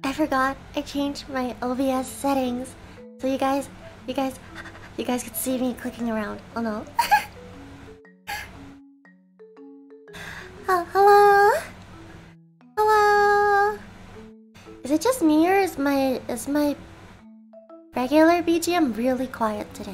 I forgot. I changed my OBS settings, so you guys could see me clicking around. Oh no. Hello. Hello. Is it just me or is my regular BGM really quiet today?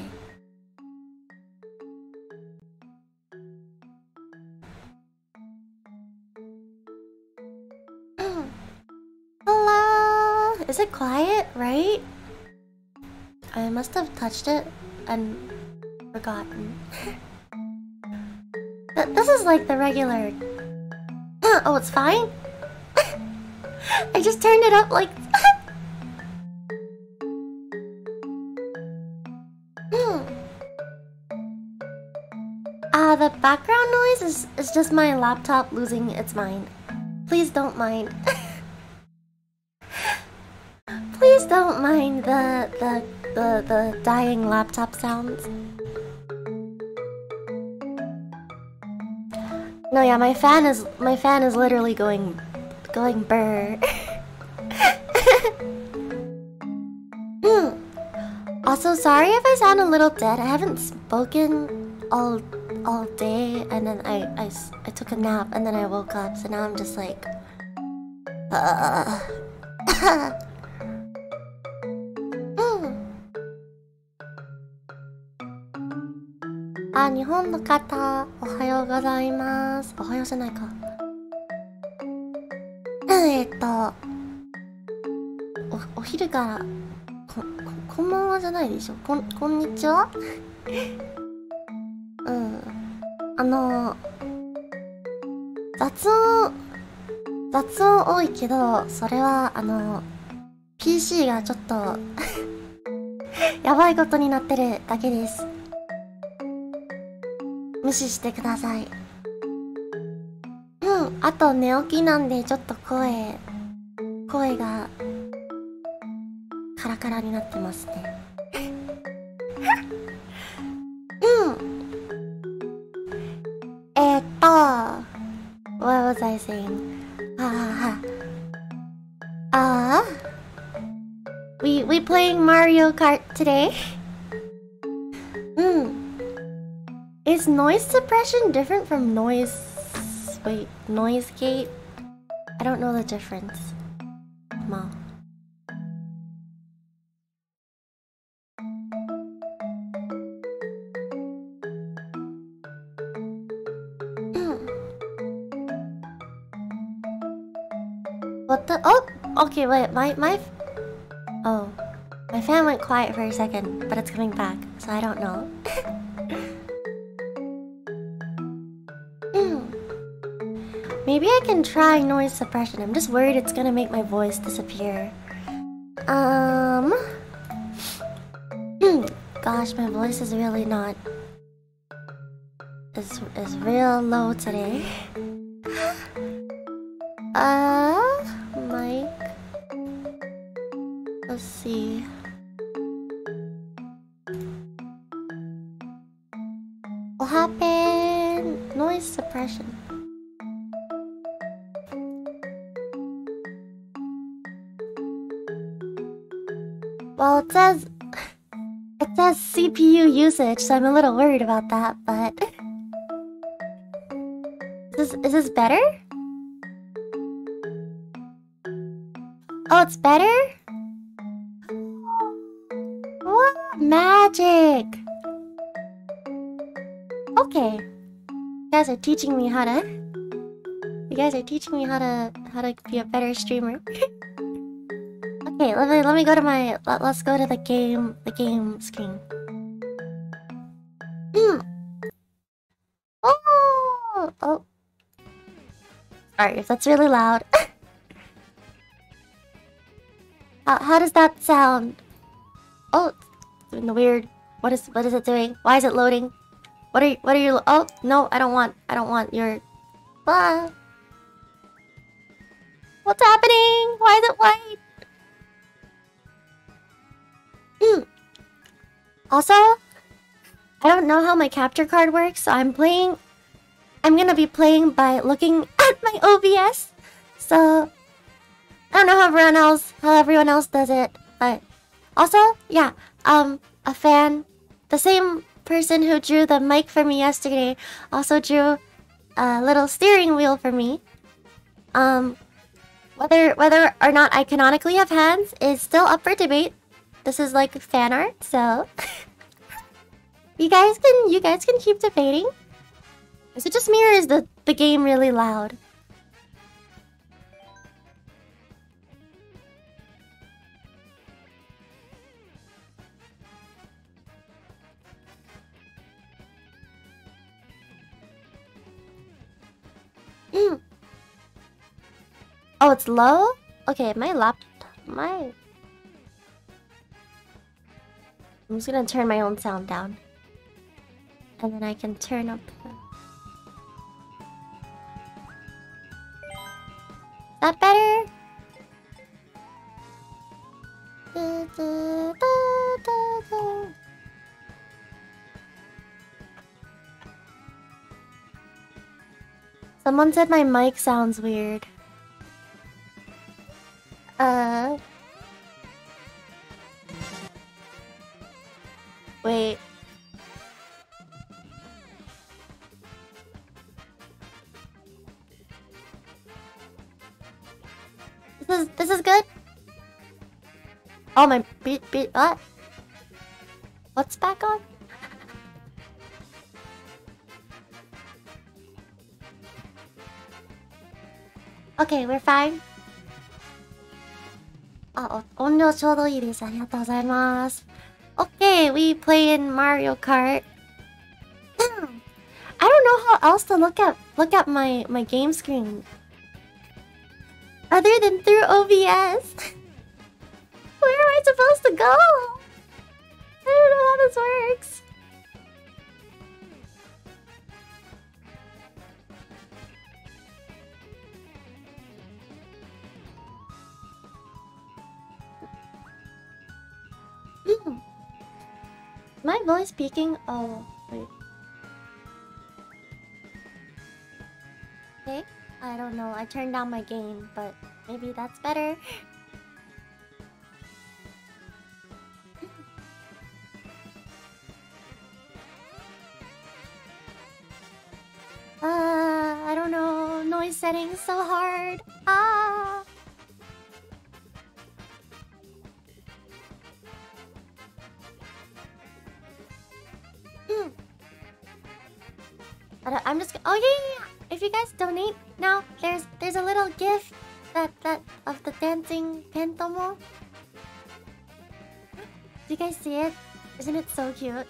Hello. Is it quiet, right? I must have touched it and forgotten. This is like the regular. Oh, it's fine? I just turned it up like... The background noise is just my laptop losing its mind. Please don't mind. Please don't mind the dying laptop sounds. No, yeah, my fan is literally going burr. Also, sorry if I sound a little dead. I haven't spoken all day, and then I took a nap, and then I woke up, so now I'm just like... Ah, 日本の方、おはようございます。おはようじゃないか。お昼から、こんばんはじゃないでしょ。こんにちは。雑音多いけど、それはPC がちょっとやばいことになってるだけです。無視してください。あと寝起きなんでちょっと声がカラカラになってますね。What was I saying? We playing Mario Kart today? Is noise suppression different from noise gate? I don't know the difference. Ma. What the? Oh, okay. Wait, my fan went quiet for a second, but it's coming back, so I don't know. Maybe I can try noise suppression. I'm just worried it's gonna make my voice disappear. Gosh, my voice is really not... is real low today. Mic. Let's see. What happened? Noise suppression. Well, it says CPU usage, so I'm a little worried about that, but... Is this better? Oh, it's better? What? Magic! Okay. You guys are teaching me how to... You guys are teaching me how to be a better streamer. Okay, let me go to my... Let's go to the game screen. Oh. Sorry if that's really loud. How does that sound? Oh, it's doing the weird... What is it doing? Why is it loading? What are you... Oh, no, I don't want your... Ah. What's happening? Why is it white? Also, I don't know how my capture card works, so I'm gonna be playing by looking at my OBS. So, I don't know how everyone else does it, but also, yeah, a fan, the same person who drew the mic for me yesterday, also drew a little steering wheel for me. Whether or not I canonically have hands is still up for debate. This is like fan art, so you guys can keep debating. Is it just me or is the game really loud? Oh, it's low? Okay, I'm just gonna turn my own sound down. And then I can turn up the... That better? Someone said my mic sounds weird. Wait. This is good? Oh, my beat, what? What's back on? Okay, we're fine. Oh, 音量ちょうどいいです。ありがとうございます。Okay, we play in Mario Kart. I don't know how else to look at my game screen other than through OBS. Where am I supposed to go? I don't know how this works. Am I voice speaking? Oh, wait. Okay, I don't know. I turned down my gain, but maybe that's better. I don't know. Noise settings so hard. Ah. I'm just. Oh yeah. If you guys donate now, there's a little GIF that of the dancing Pentomo. Do you guys see it? Isn't it so cute?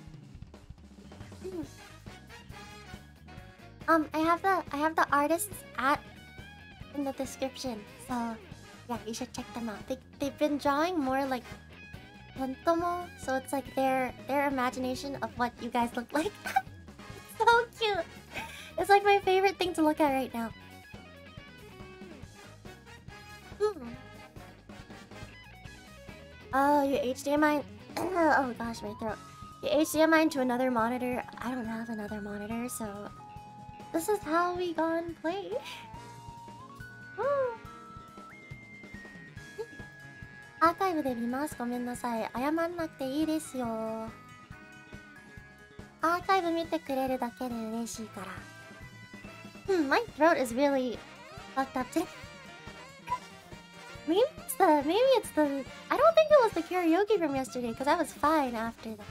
I have the artist's at in the description, so yeah, you should check them out. They've been drawing more like Pentomo, so it's like their imagination of what you guys look like. It's so cute. It's like my favorite thing to look at right now. Oh, you HDMI. Oh gosh, my throat. You HDMI into another monitor. I don't have another monitor, so this is how we gonna play. Archive で見ます。ごめんなさい。謝んなくていいですよ。アーカイブ見てくれるだけで嬉しいから。My throat is really fucked up today. Maybe it's the. I don't think it was the karaoke from yesterday because I was fine after that.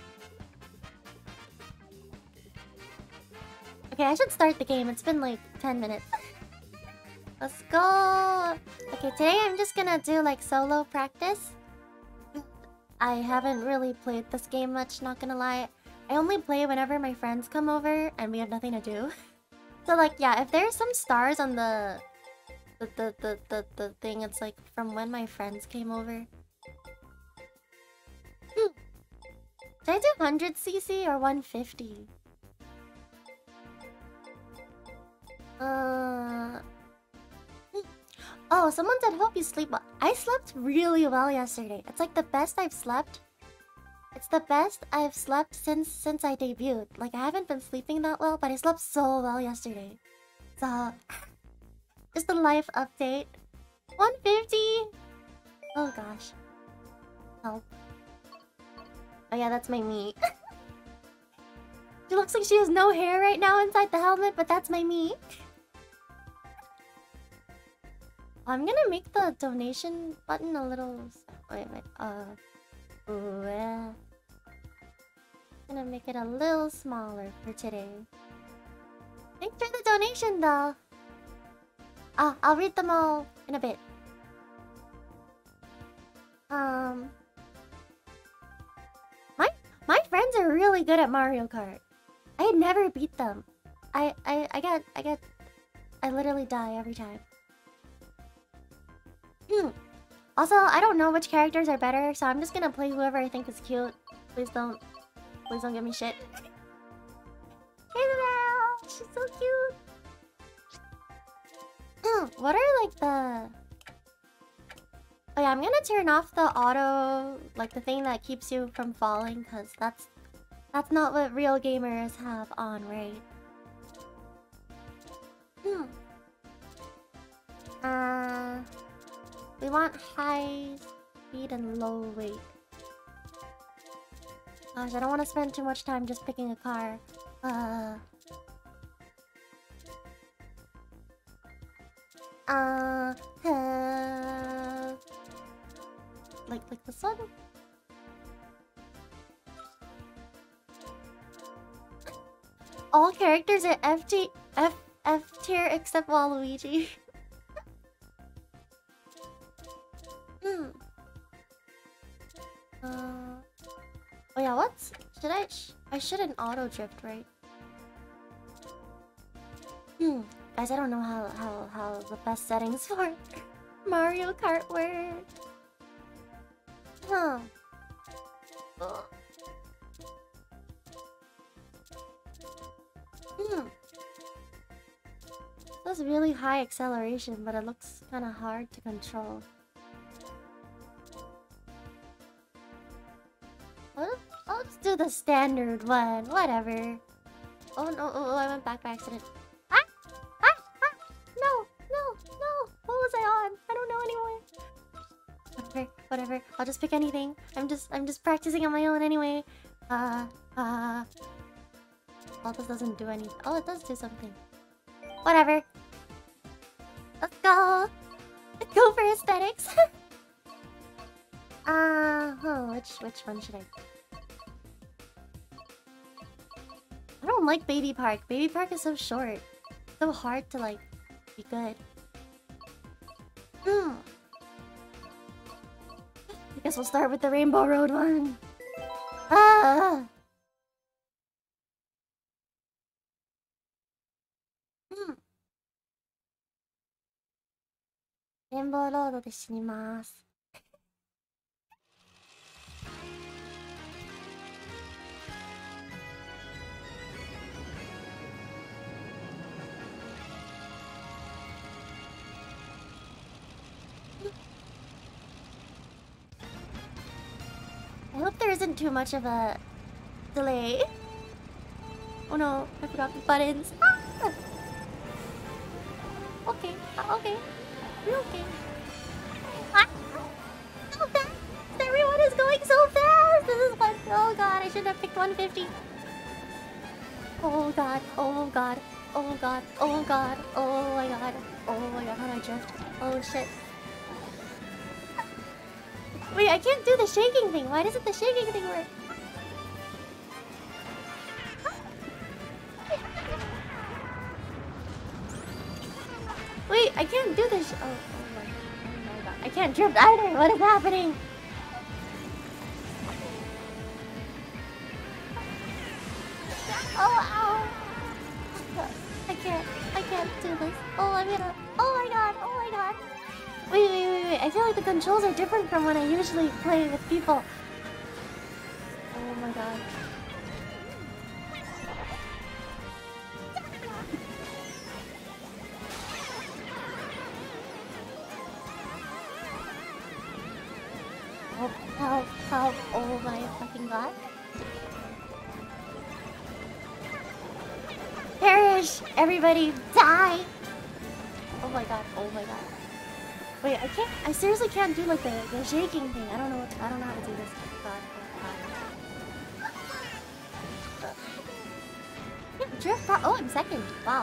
Okay, I should start the game. It's been like 10 minutes. Let's go. Okay, today I'm just gonna do like solo practice. I haven't really played this game much, not gonna lie. I only play whenever my friends come over and we have nothing to do. So like, yeah, if there's some stars on the thing, it's like from when my friends came over. Should I do 100cc or 150? Oh, someone said hope you sleep well. I slept really well yesterday. It's like the best I've slept. It's the best I've slept since I debuted. Like, I haven't been sleeping that well, but I slept so well yesterday. So, just a life update. 150! gosh. Help. Oh yeah, that's my me. She looks like she has no hair right now inside the helmet, but that's my me. I'm gonna make the donation button a little... Wait. I'm gonna make it a little smaller for today. Thanks for the donation, though. I'll read them all in a bit. My friends are really good at Mario Kart. I had never beat them. I literally die every time. Also, I don't know which characters are better, so I'm just gonna play whoever I think is cute. Please don't give me shit. Hey, Lavelle! She's so cute. What are like the... Oh yeah, I'm gonna turn off the auto, like the thing that keeps you from falling, cause that's not what real gamers have on, right? We want high speed and low weight. Gosh, I don't want to spend too much time just picking a car. Like this one? All characters are F tier except Waluigi. Oh yeah, what's... I shouldn't auto drift, right? Guys, I don't know how the best settings for Mario Kart work. That's really high acceleration, but it looks kind of hard to control. I'll just do the standard one, whatever. Oh no, I went back by accident. No, what was I on? I don't know anymore. Whatever, I'll just pick anything. I'm just practicing on my own anyway. Oh, this doesn't do anything. Oh, it does do something. Whatever. Let's go. Let's go for aesthetics. Which one should I... I don't like Baby Park. Baby Park is so short. So hard to, like, be good. I guess we'll start with the Rainbow Road one. Rainbow Road で死にます。I hope there isn't too much of a delay. Oh no, I forgot the buttons. Okay, we're okay. So fast! Everyone is going so fast! This is one. Oh god, I should have picked 150. Oh god, oh god, oh god, oh god, oh my god, how do I drift? Oh shit. Wait, I can't do the shaking thing. Why doesn't the shaking thing work? Wait, I can't do this. Oh my god. I can't drift either. What is happening? Oh, ow. I can't do this. Oh, I'm gonna... Oh my god. Wait. I feel like the controls are different from when I usually play with people. Oh my god. Help. Oh my fucking god. Perish! Everybody die! Oh my god. Wait, I can't. I seriously can't do like the shaking thing. I don't know how to do this. God, God. Yeah, drift. Oh, I'm second. Wow.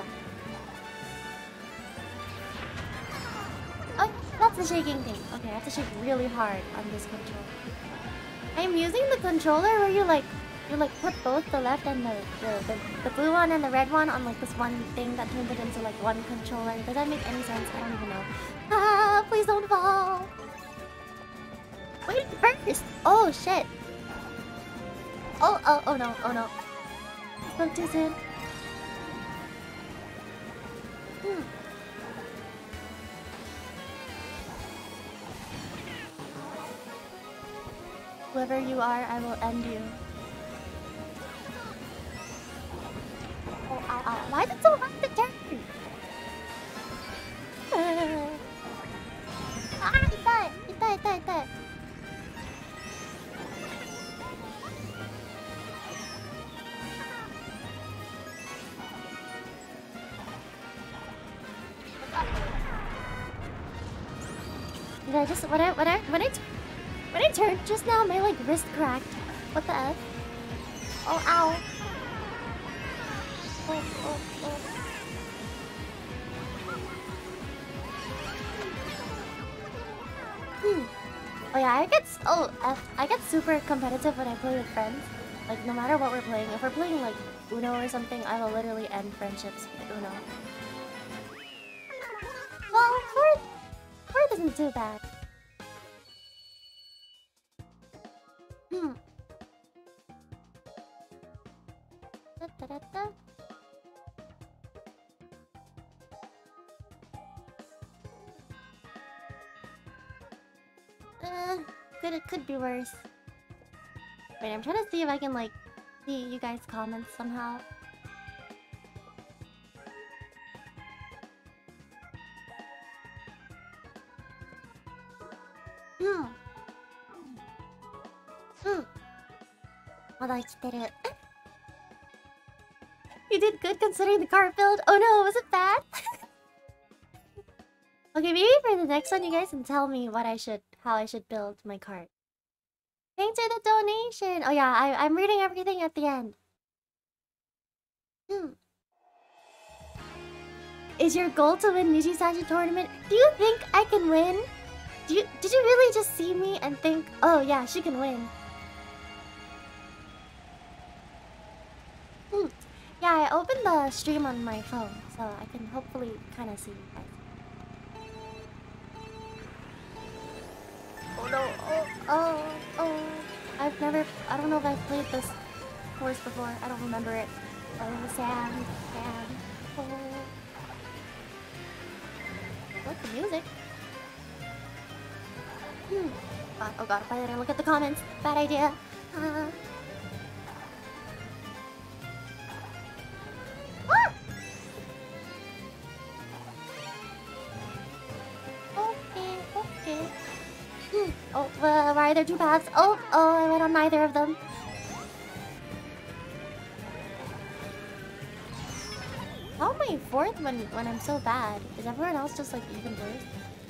Oh, that's the shaking thing. Okay, I have to shake really hard on this controller. I'm using the controller where you put both the left and the blue one and the red one on like this one thing that turns it into like one controller. Does that make any sense? I don't even know. Ah, please don't fall. Wait first. Oh shit. Oh no, oh no. Spoke too soon. Whoever you are, I will end you. Oh, ow, ow. Why is it so hard to turn? Ah, itai! Itai, itai, itai. Did I just... When I turned just now, my like wrist cracked. What the F? Oh, ow. Oh. Oh yeah, I get super competitive when I play with friends. Like no matter what we're playing, if we're playing like Uno or something, I will literally end friendships with Uno. Well, fourth isn't too bad. It could be worse. Wait, I'm trying to see if I can like see you guys' comments somehow. You did good considering the cart build. Oh no, was it bad? Okay, maybe for the next one you guys can tell me how I should build my cart. Thanks for the donation! Oh yeah, I'm reading everything at the end. Is your goal to win Nijisashi tournament? Do you think I can win? Did you really just see me and think, oh yeah, she can win? Yeah, I opened the stream on my phone, so I can hopefully kind of see you guys. Oh no, oh. I don't know if I've played this course before. I don't remember it. Oh, sand. Oh. I like the music. Oh god, if I didn't look at the comments. Bad idea. Okay. Oh, why are there two paths? Oh, I went on neither of them. How am I fourth when I'm so bad? Is everyone else just like even worse?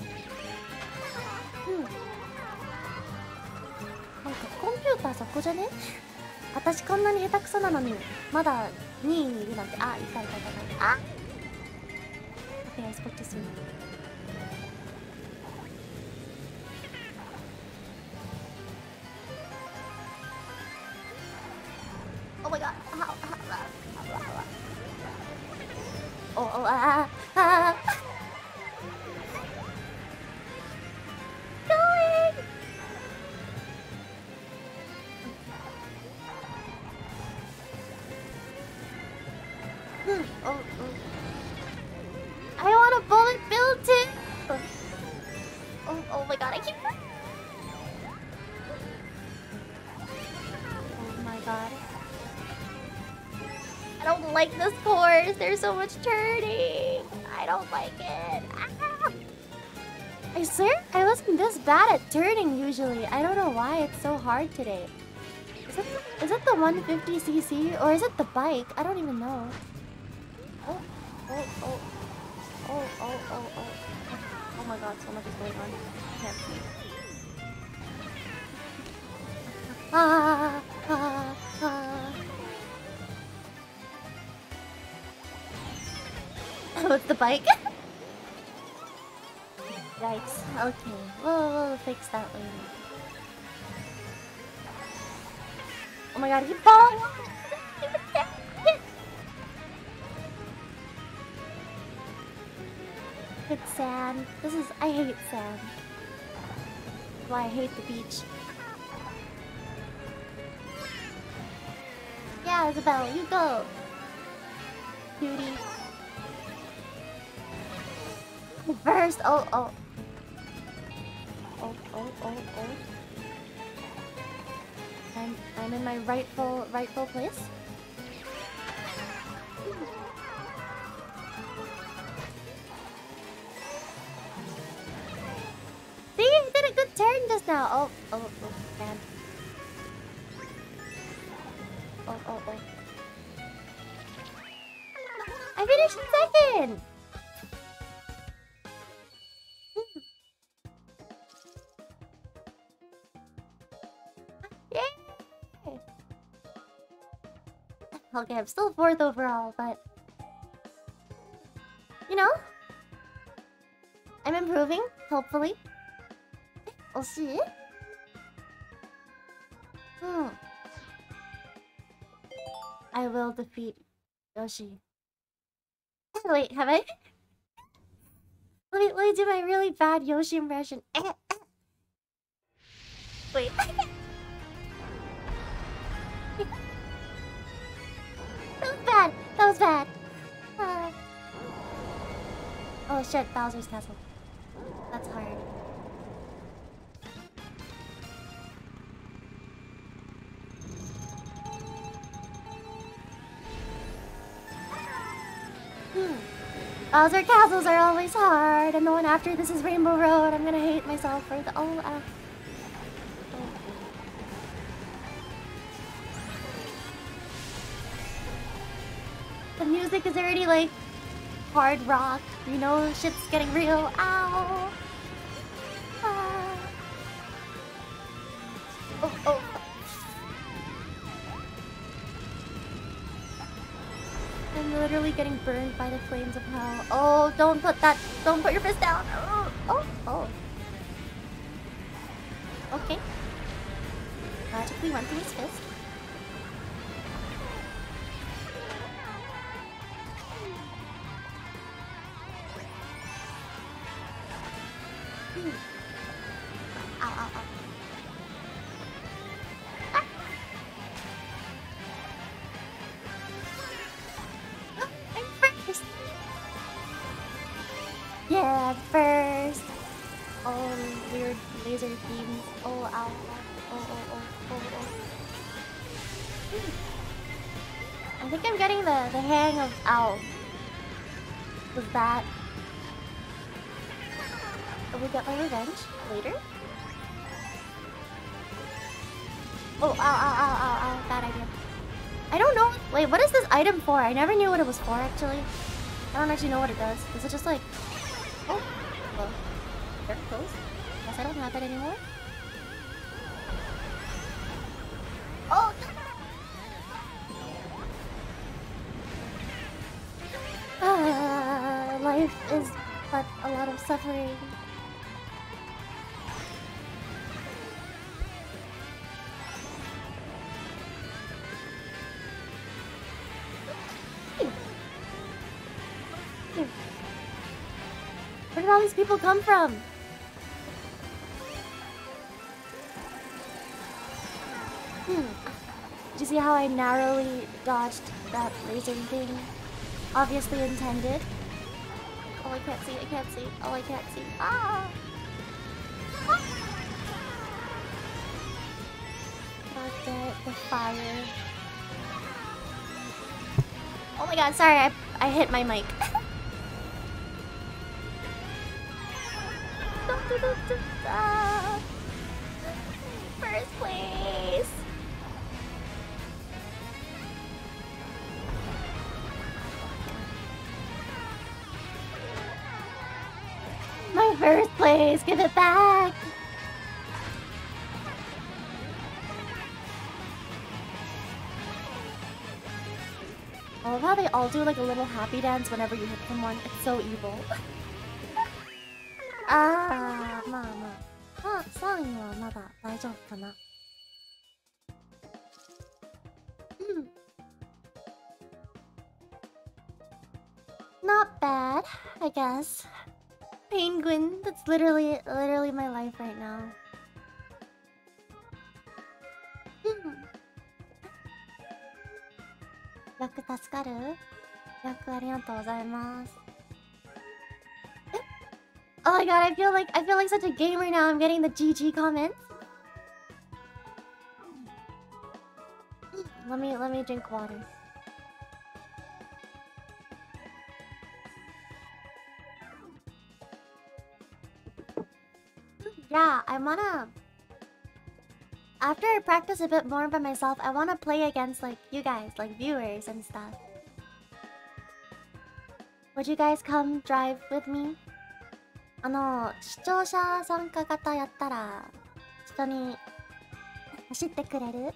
なんかコンピューターそこじゃね？私こんなに下手くそなのにまだ2位にいるなんて。あ、いた。あ。Okay, I spoke too soon. Oh my god. Going! I want a bullet bill too! Oh my god, I keep... Oh my god. I don't like this course. There's so much turning. I don't like it. Ah! I swear I wasn't this bad at turning usually. I don't know why it's so hard today. Is it the 150cc or is it the bike? I don't even know. Oh Oh my god, so much is going on. I can't see. Oh, it's the bike? Yikes. Okay, we'll fix that later. Oh my god, he falling! It's sand. I hate sand. That's why I hate the beach. Yeah, Isabel, you go! Cutie. First! Oh. Oh. I'm in my rightful place. See, you did a good turn just now. Oh, man. Oh. I finished in second. Yay! Okay, I'm still 4th overall, but you know, I'm improving, hopefully. We'll see. I will defeat Yoshi. Wait, have I? Let me do my really bad Yoshi impression. Wait. That was bad. Oh shit, Bowser's Castle. That's hard. Bowser Castles are always hard, and the one after this is Rainbow Road. I'm gonna hate myself for the The music is already like hard rock, you know, shit's getting real. Ow! Oh. I'm literally getting burned by the flames of hell. Oh, don't put your fist down. Oh. Okay. Magically went through his fist. Ow. I'm first! Yeah, first! Oh, weird laser beams. Oh, ow. Oh. I think I'm getting the hang of ow. Was that? Will we get my revenge later? Oh, ow. Bad idea. I don't know. Wait, what is this item for? I never knew what it was for, actually. I don't actually know what it does. Is it just like... Oh, well, they're close. Guess I don't have it anymore. Oh! Life is but a lot of suffering. Where did all these people come from? Did you see how I narrowly dodged that laser thing? Obviously intended. Oh, I can't see. Oh, I can't see. Ah! The fire. Oh my god, sorry, I hit my mic. First place. My first Please give it back. I love how they all do like a little happy dance whenever you hit someone. It's so evil. Ah, まあまあ。まあ、3位はまだ大丈夫かな。Not bad, I guess. Penguin, that's literally my life right now. よく助かる？よくありがとうございます。Oh my god, I feel like such a gamer now. I'm getting the GG comments. Let me drink water. Yeah, I wanna... After I practice a bit more by myself, I wanna play against like you guys, like viewers and stuff. Would you guys come drive with me? 視聴者参加型やったら一緒に走ってくれる？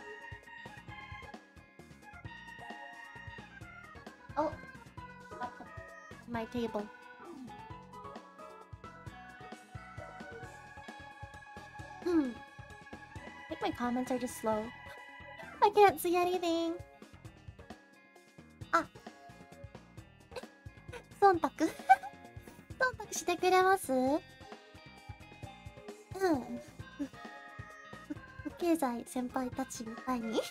Oh, my table. I think my comments are just slow. I can't see anything. Ah. 忖度忖度してくれます？不経済先輩たちみたいにで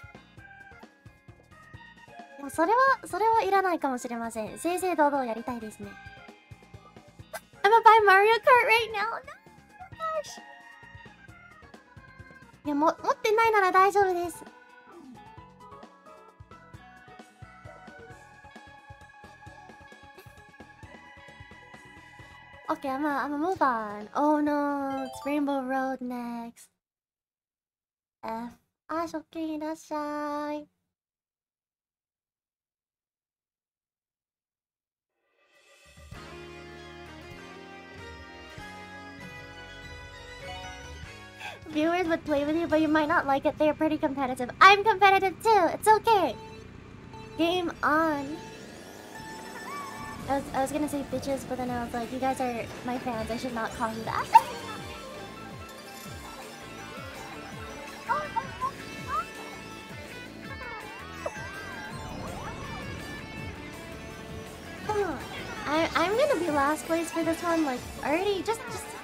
もそれはいらないかもしれません。正々堂々やりたいですね。I'm gonna buy Mario Kart right now. No, gosh. いや、持ってないなら大丈夫です。Okay, I'm gonna move on. Oh no, it's Rainbow Road next. F. あ、食券いらっしゃい。Viewers would play with you, but you might not like it. They're pretty competitive. I'm competitive too. It's okay. Game on. I was gonna say bitches, but then I was like, you guys are my fans. I should not call you that. I'm gonna be last place for this one. Like already, just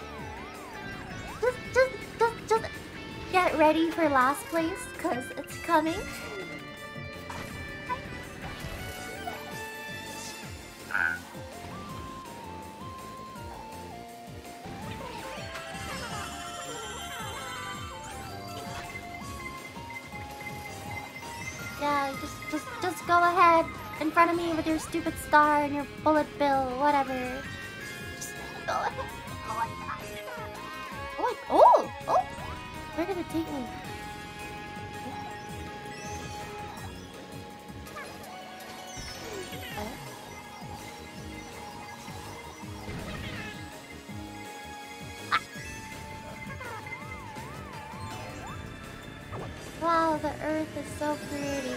get ready for last place, cause it's coming. Yeah, just go ahead in front of me with your stupid star and your bullet bill, whatever. Just go ahead. Oh my god. Oh! Where did it take me? Wow, the earth is so pretty.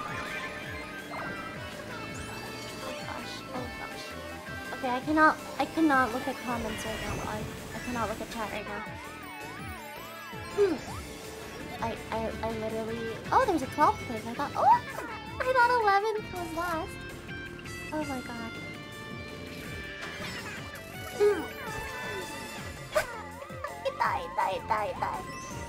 Oh gosh. Okay, I cannot look at comments right now. I cannot look at chat right now. I literally... Oh, there's a 12th place. I thought 11th was last. Oh my god. Die.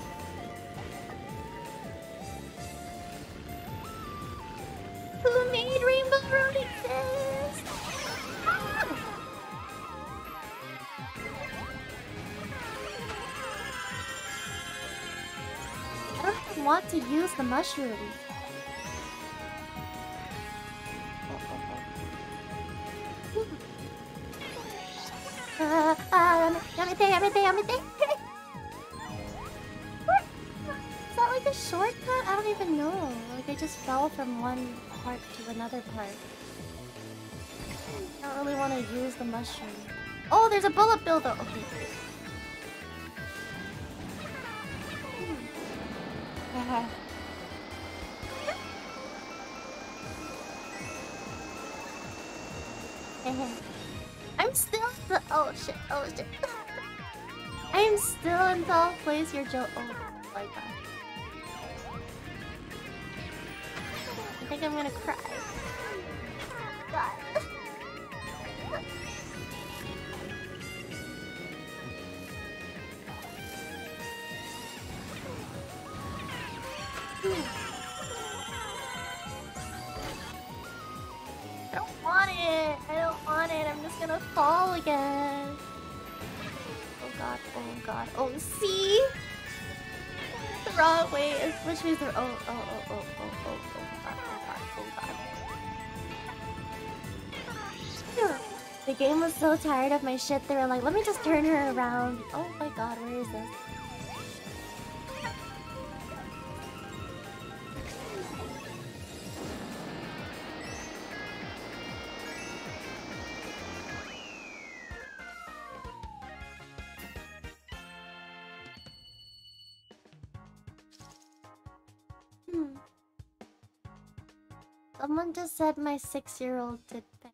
Who made Rainbow Road exist? I don't even want to use the mushroom. Yamete. Is that like a shortcut? I don't even know. Like I just fell from one part to another part. I don't really want to use the mushroom. Oh, there's a bullet bill though. Okay. I'm still oh shit, oh shit. I am still in 12th place, your joke. Oh my god. I think I'm gonna cry. God. I don't want it. I don't want it. I'm just gonna fall again. Oh god. Oh god. Oh, see? The wrong way. Which way is the oh god. Oh god. The game was so tired of my shit. They were like, let me just turn her around. Oh my god. Where is this? Someone just said my 6-year-old did that.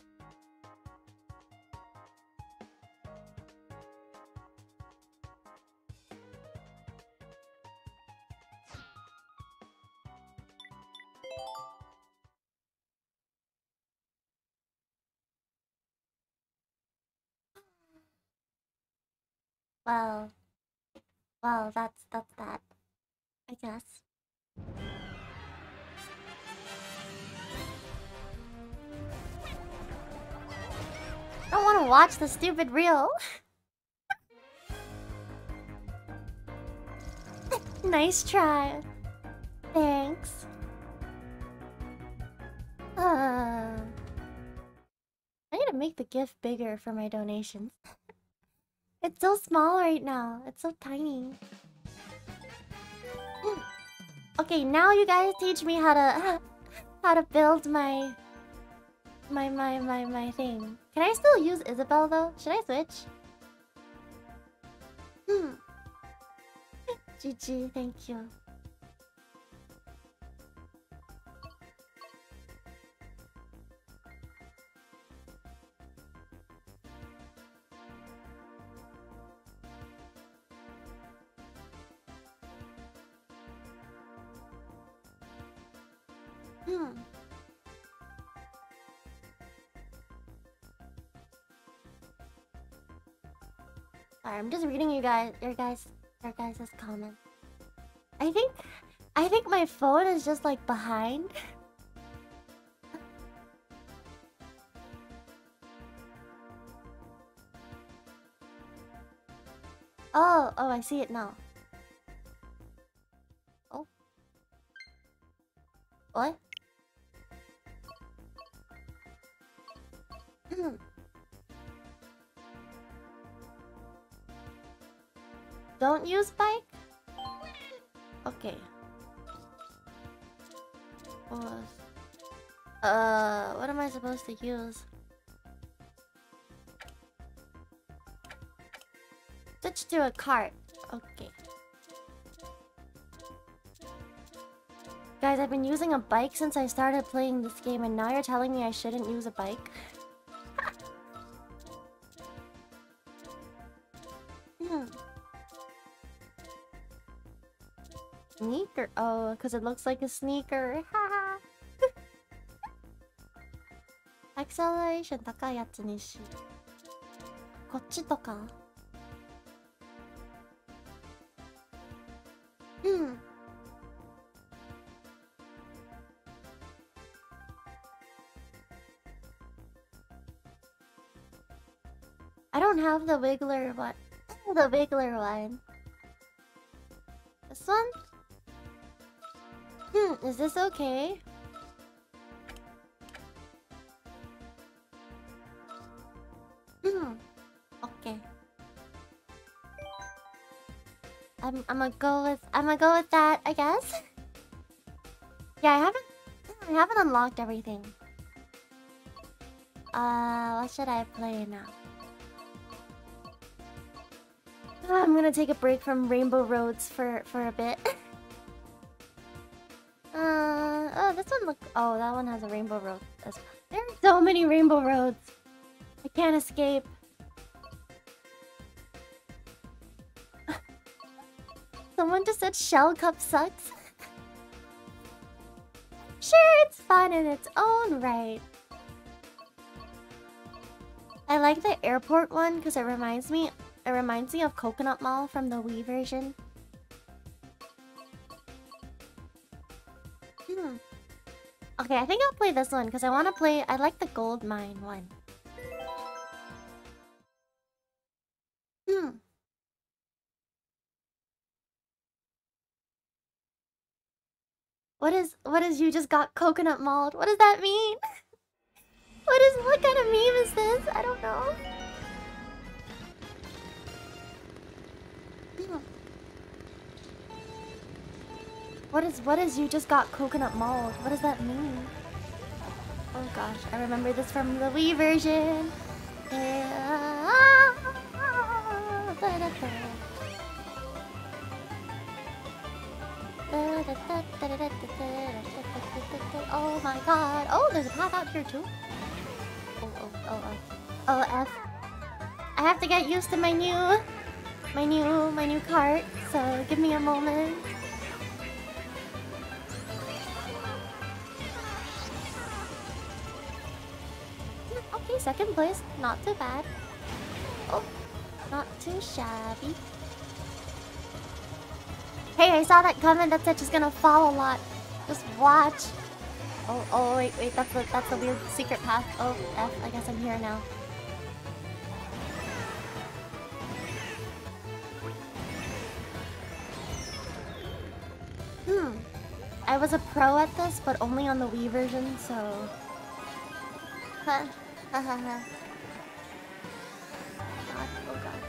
Well, that's that, I guess. I don't want to watch the stupid reel. Nice try. Thanks. I need to make the gift bigger for my donations. It's so small right now. It's so tiny. Okay, now you guys teach me how to build my thing. Can I still use Isabelle though? Should I switch? GG, thank you. Sorry, I'm just reading your guys' comments. I think my phone is just like behind. Oh, I see it now. Oh. What? Don't use bike? Okay. What am I supposed to use? Switch to a cart. Okay. Guys, I've been using a bike since I started playing this game, and now you're telling me I shouldn't use a bike? Sneaker. Oh, because it looks like a sneaker. Acceleration 高いやつにし。こっちとか。I don't have the wiggler one. The wiggler one. This one? Is this okay? Okay. I'm gonna go with that, I guess. Yeah, I haven't unlocked everything. What should I play now? I'm gonna take a break from Rainbow Roads for a bit. Oh, this one oh, that one has a Rainbow Road. There are so many Rainbow Roads. I can't escape. Someone just said Shell Cup sucks. Sure, it's fun in its own right. I like the airport one because it reminds me of Coconut Mall from the Wii version. Okay, I think I'll play this one because I like the gold mine one. What is you just got coconut mauled? What does that mean? What kind of meme is this? I don't know. What is you just got coconut mauled? What does that mean? Oh gosh, I remember this from the Wii version. Oh my god. Oh, there's a path out here too. Oh, F. I have to get used to my new cart, so give me a moment. Okay, second place. Not too bad. Oh, not too shabby. Hey, I saw that comment that said she's gonna fall a lot. Just watch. Oh, wait, that's a weird secret path. Oh, F, I guess I'm here now. I was a pro at this, but only on the Wii version, so... Ha ha ha ha. Oh god.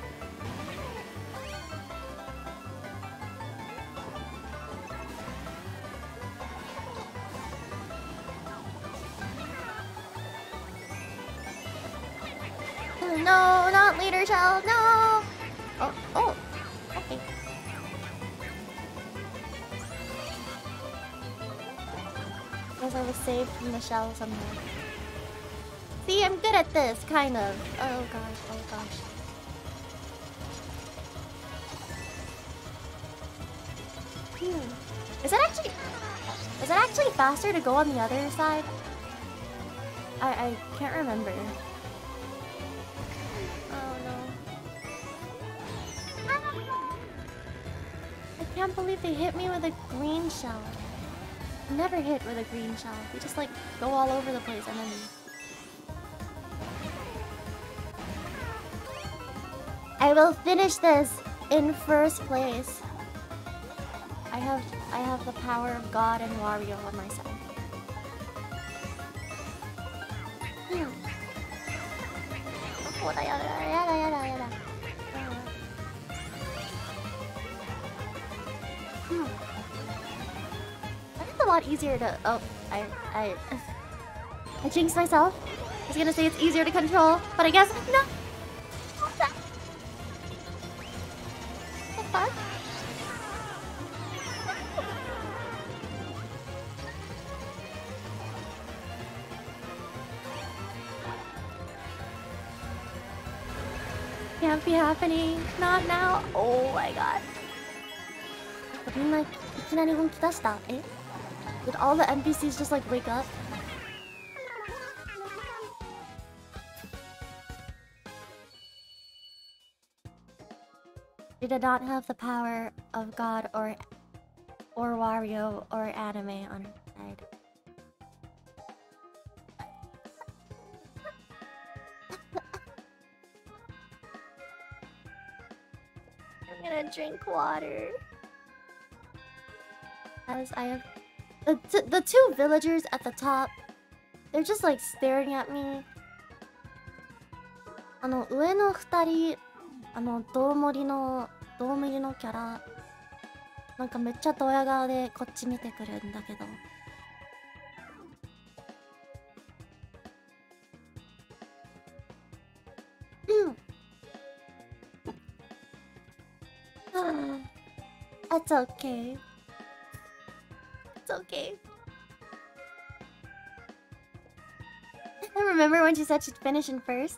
No, not Leader Shell, no! Oh, okay. Guess I was saved from the shell somehow. See, I'm good at this, kind of. Oh gosh. Is it actually faster to go on the other side? I can't remember. Oh no. I can't believe they hit me with a green shell. Never hit with a green shell. They just like go all over the place and then... I will finish this in first place. I have the power of God and Wario on my side. It's a lot easier to... Oh, I jinxed myself. I was gonna say it's easier to control, but I guess no. What the fuck? Can't be happening. Not now. Oh my god. Did all the NPCs just like wake up? They did not have the power of God or Wario or anime on her side. I'm gonna drink water. As I have the two villagers at the top, they're just like staring at me. 上の二人、どうもりのキャラ、なんかめっちゃドヤ顔でこっち見てくるんだけど。 That's okay. It's okay. I remember when she said she'd finish in first.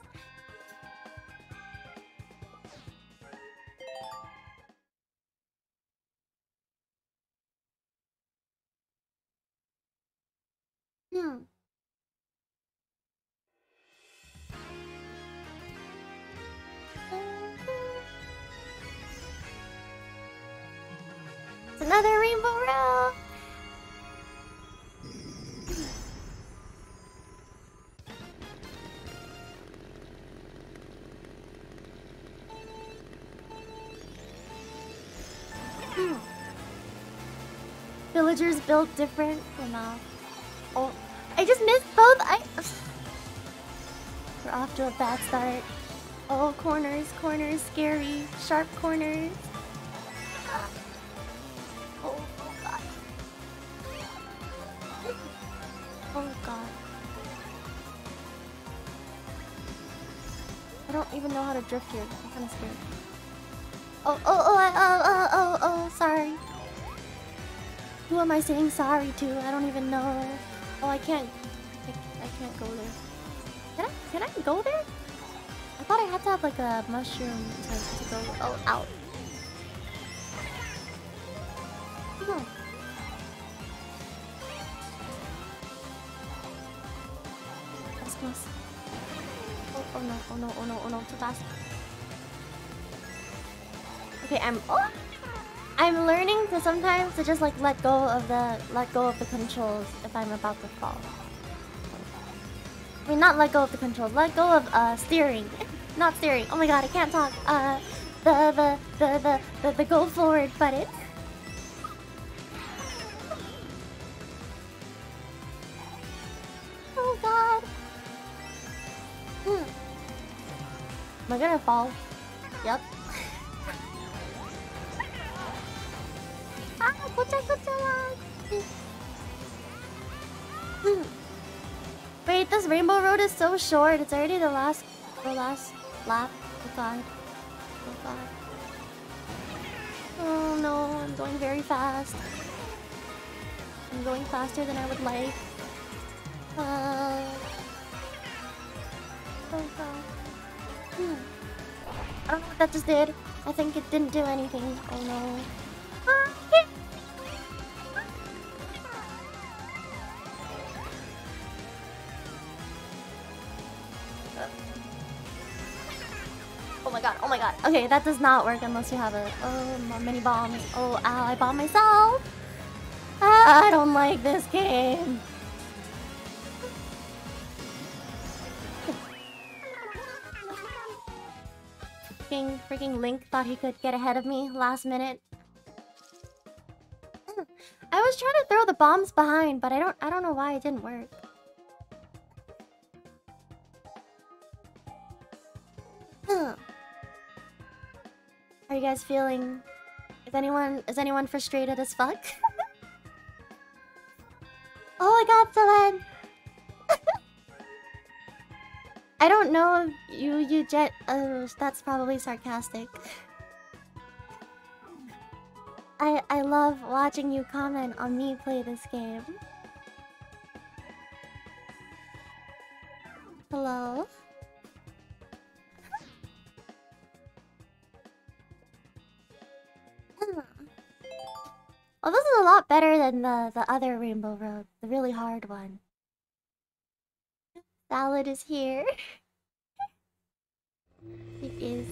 It's another rainbow row. Villagers built different or not? Oh, I just missed both. We're off to a bad start. Oh, corners, scary, sharp corners. Oh god. Oh god. I don't even know how to drift here. I'm kind of scared. Oh, sorry. Who am I saying sorry to? I don't even know. Oh, I can't go there. Can I go there? I thought I had to have like a mushroom to go. Oh, out. Come on. That's close. Oh no, too fast. Okay, I'm learning to sometimes to just like let go of the controls if I'm about to fall. I mean, not let go of the controls, let go of steering. Not steering. Oh my god, I can't talk. The go forward button. Oh god. Am I gonna fall? Yep. Wait, this rainbow road is so short. It's already the last lap. Oh god. Oh god. Oh no, I'm going very fast. I'm going faster than I would like. Oh god. I don't know what that just did. I think it didn't do anything. Oh no. Oh my god. Okay, that does not work unless you have mini bombs. Oh, ow, I bombed myself. I don't like this game. Freaking Link thought he could get ahead of me last minute. I was trying to throw the bombs behind, but I don't know why it didn't work. Are you guys feeling... Is anyone frustrated as fuck? Oh my god, Celine! I don't know if you jet... that's probably sarcastic. I love watching you comment on me play this game. Hello? Well, this is a lot better than the other Rainbow Road, the really hard one. Salad is here. It is.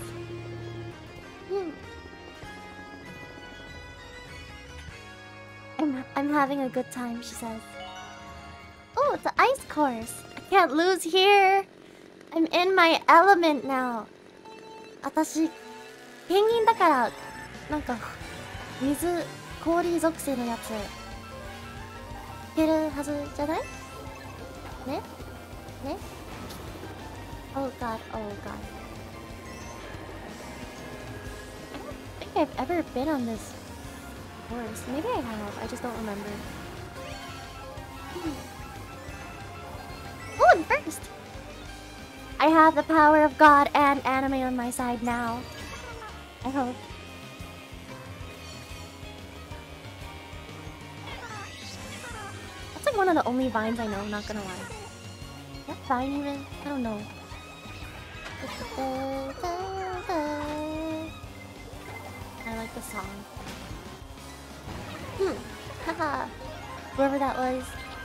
I'm having a good time, she says. Oh, it's an ice course. I can't lose here. I'm in my element now. 私、ペンギンだから、なんか、水、氷属性のやつ、いけるはずじゃない？ね？ね？ Oh god, oh god. I don't think I've ever been on this course. Maybe I have, I just don't remember. Oh, I'm first! I have the power of God and anime on my side now. I hope. like one of the only vines I know, not gonna lie. Is that Vine even? I don't know. I like the song. Haha. Whoever that was.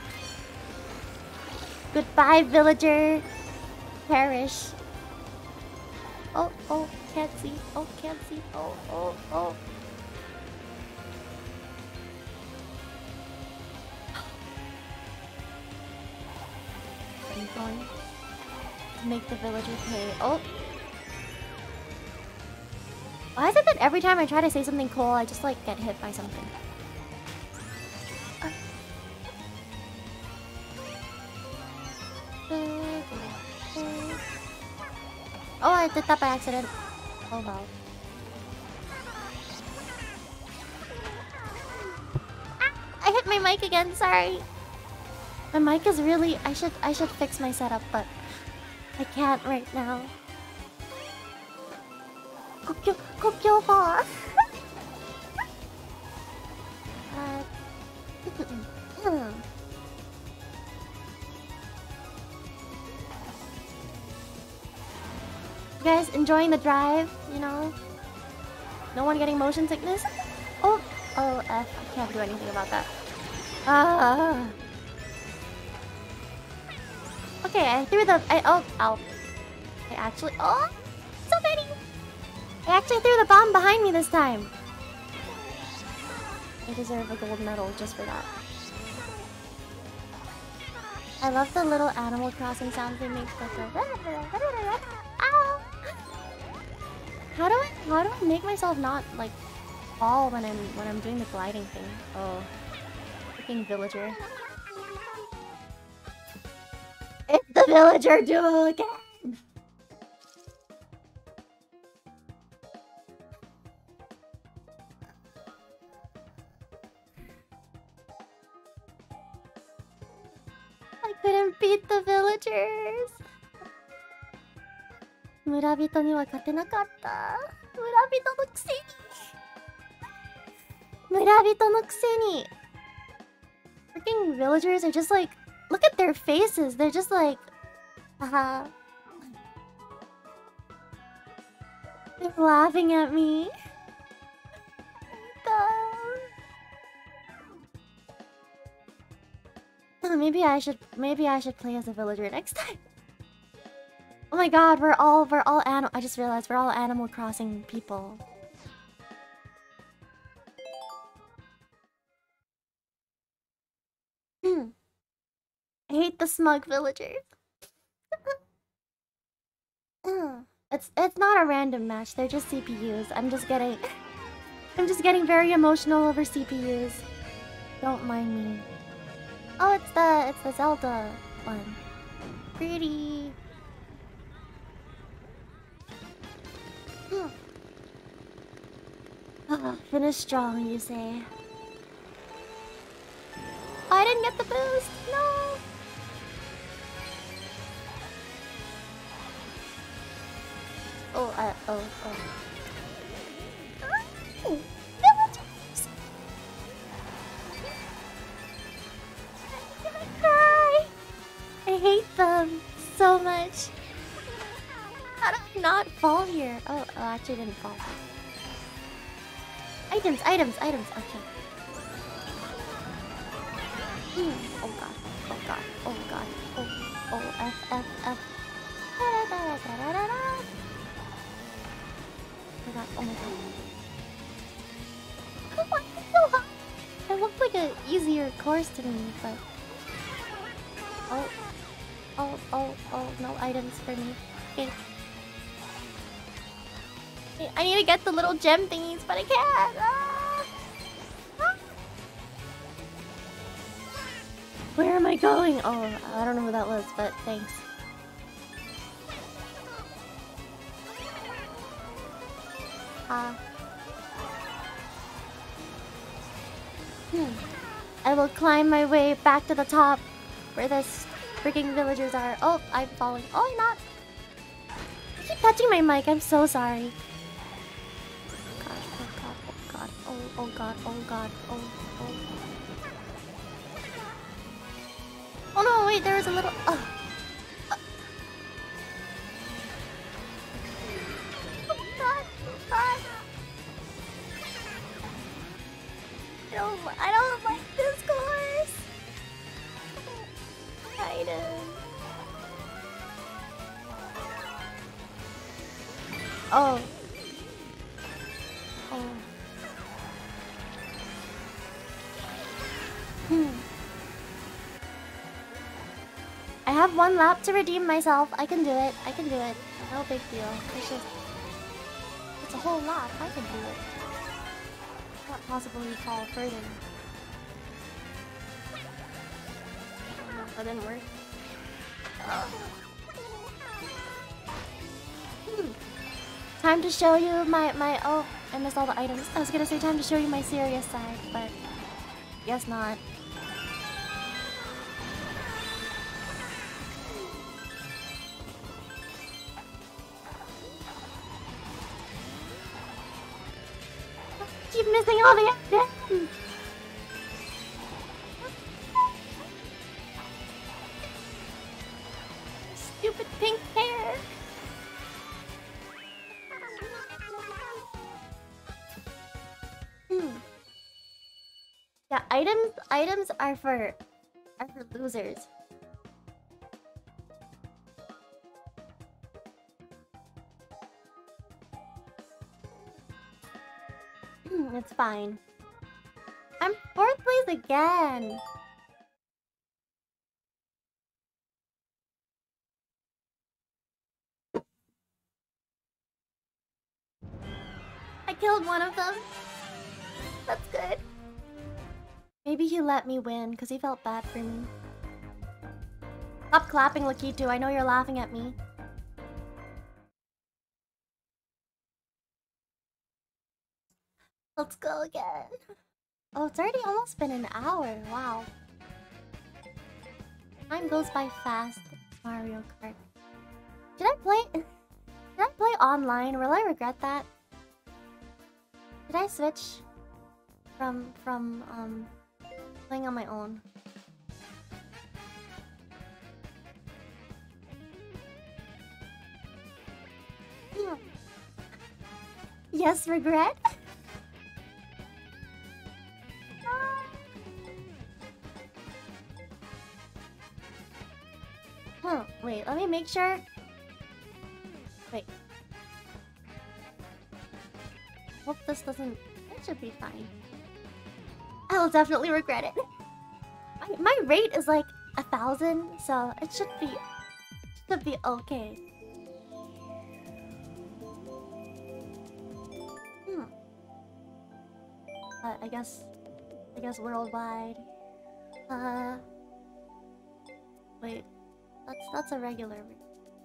Goodbye, villager. Perish. Oh, oh, can't see. Oh, can't see. Oh, oh, oh. I'm going to make the villager pay. Oh. Why is it that every time I try to say something cool, I just like get hit by something? Oh, I did that by accident. Oh well. Ah, I hit my mic again, sorry. My mic is really... I should fix my setup, but I can't right now. Kokyo bar. You guys enjoying the drive, you know? No one getting motion sickness? Oh, oh, F. I can't do anything about that. Okay, I threw the... oh, ow. I actually... Oh, so many! I actually threw the bomb behind me this time. I deserve a gold medal just for that. I love the little Animal Crossing sounds they make. Ow! How do I make myself not like fall when I'm doing the gliding thing? Oh, freaking villager! It's the villager duo again. I couldn't beat the villagers. 村人には勝てなかった。村人のくせに。村人のくせに。Freaking villagers are just like, look at their faces. They're just like, haha. They're laughing at me. Maybe I should play as a villager next time. Oh my god, we're all I just realized we're all Animal Crossing people. I hate the smug villagers. It's not a random match, they're just CPUs. I'm just getting very emotional over CPUs. Don't mind me. Oh, it's the Zelda one. Pretty. Finish strong, you say. Oh, I didn't get the boost. No. Oh, oh. Oh, villagers! I'm gonna cry. I hate them so much. How do I not fall here? Oh, I actually didn't fall. Items. Okay. Oh god. Oh, F. Oh my god. Why is it so hard? It looked like an easier course to me, but... Oh, no items for me. Okay. I need to get the little gem thingies, but I can't! Where am I going? Oh, I don't know who that was, but thanks. I will climb my way back to the top where the freaking villagers are. Oh, I'm falling. Oh, I'm not. I keep touching my mic. I'm so sorry. Oh god. Wait, there was a little. Oh. God. I don't like this course. Item. Oh. I have 1 lap to redeem myself. I can do it. No big deal. It's a whole lap. I can do it. Can't possibly fall further. No, that didn't work. Time to show you my oh, I missed all the items. I was gonna say time to show you my serious side, but guess not. Keep missing all the items. Stupid pink hair. Yeah, items are for losers. It's fine. I'm 4th place again. I killed one of them. That's good. Maybe he let me win because he felt bad for me. Stop clapping, Lakitu. I know you're laughing at me. Let's go again. Oh, it's already almost been an hour. Wow. Time goes by fast. Mario Kart. Did I play online? Will I regret that? Did I switch from playing on my own? Yes, regret? Wait, let me make sure. Wait. Hope this doesn't... It should be fine. I'll definitely regret it. My rate is like 1,000, so it should be okay. I guess worldwide. Wait, that's a regular rate.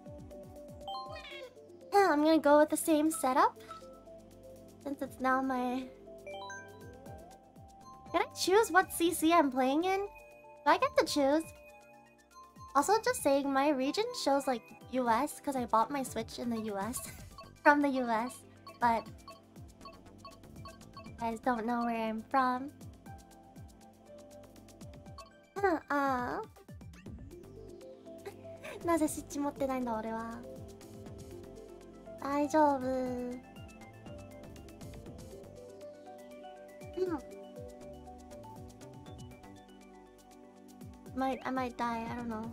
Yeah, I'm gonna go with the same setup since it's now my. Can I choose what CC I'm playing in? Do I get to choose? Also, just saying, my region shows like US because I bought my Switch in the US from the US, but you guys don't know where I'm from. なぜスイッチ持ってないんだ俺は。大丈夫。I might die, I don't know.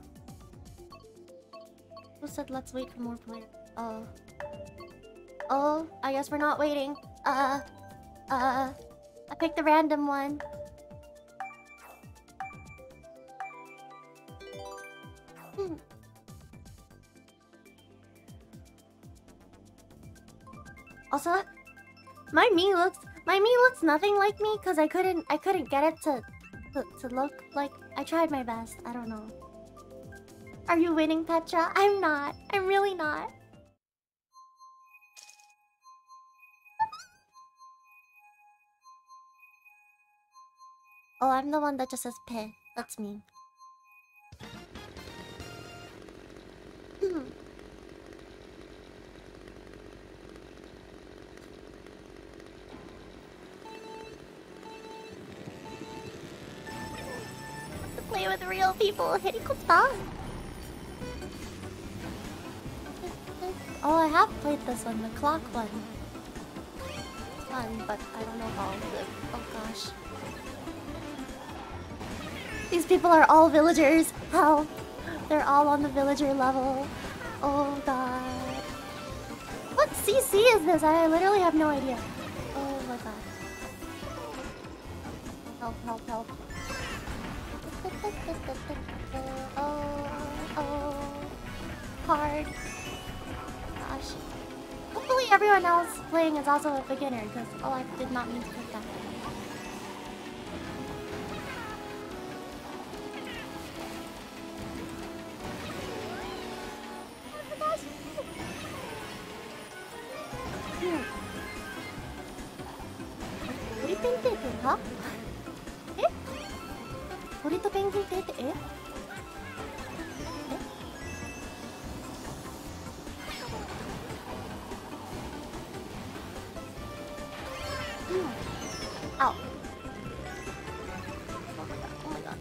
Who said let's wait for more players? Oh. Oh, I guess we're not waiting. I picked a random one. Also, my Mii looks nothing like me because I couldn't get it to look like. I tried my best. I don't know. Are you winning, Petra? I'm not. I'm really not. Oh, I'm the one that just says "P." That's me. play with real people. Herikota. Oh, I have played this one, the clock one. It's fun, but I don't know how good. Oh gosh. These people are all villagers. How? They're all on the villager level. Oh god. What CC is this? I literally have no idea. Oh my god. Help, help, help. Oh. Hard. Gosh. Hopefully everyone else playing is also a beginner, because I did not mean to click that. Huh? Eh? 鳥とペンギンってえ？Ow. Oh my god, oh my god.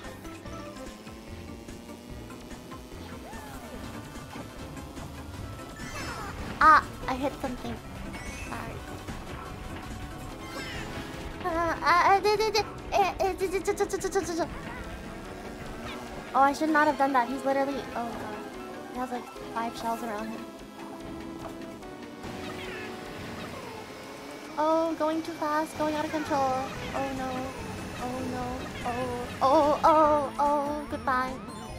Ah, I hit something. Sorry. Oh, I should not have done that. He's literally... Oh god. He has like 5 shells around him. Oh, going too fast, going out of control. Oh no. Oh no. Oh, goodbye.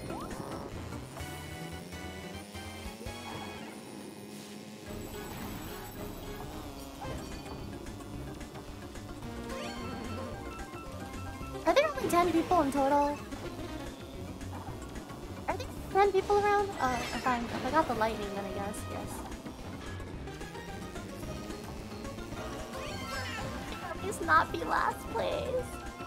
Are there only 10 people in total? Are there 10 people around? Oh, fine. If I got the lightning, then I guess, yes. Please not be last place.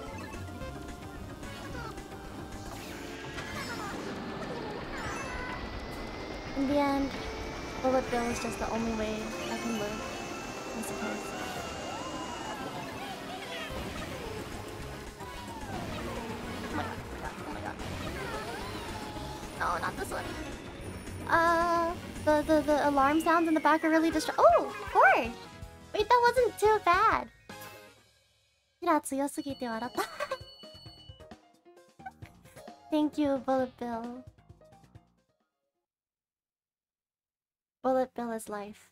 In the end, bullet bill is just the only way I can live, I suppose. Oh my god, oh my god. No, not this one. The alarm sounds in the back are really Oh, of course! Wait, that wasn't too bad. Thank you, Bullet Bill. Bullet Bill is life.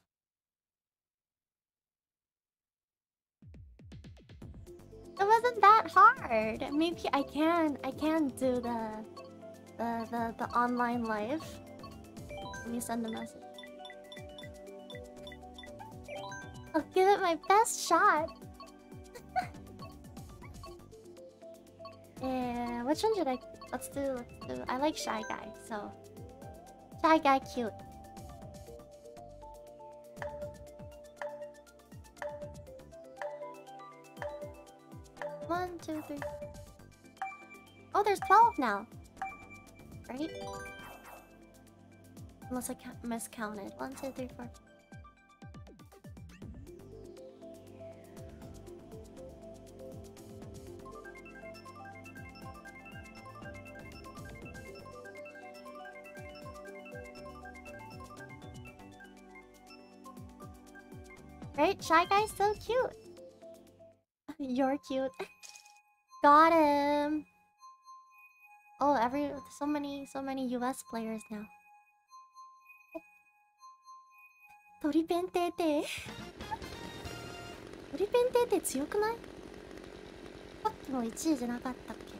It wasn't that hard. Maybe I can do the online live. Let me send a message. I'll give it my best shot. Yeah, which one should I... Let's do... I like Shy Guy, so... Shy Guy cute. One, two, three... Oh, there's 12 now! Right? Unless I miscounted. 1, 2, 3, 4... Right? Shy Guy's so cute. You're cute. Got him. Oh, so many US players now. Toripentete. Toripentete 強くない？さっきも1位じゃなかったっけ？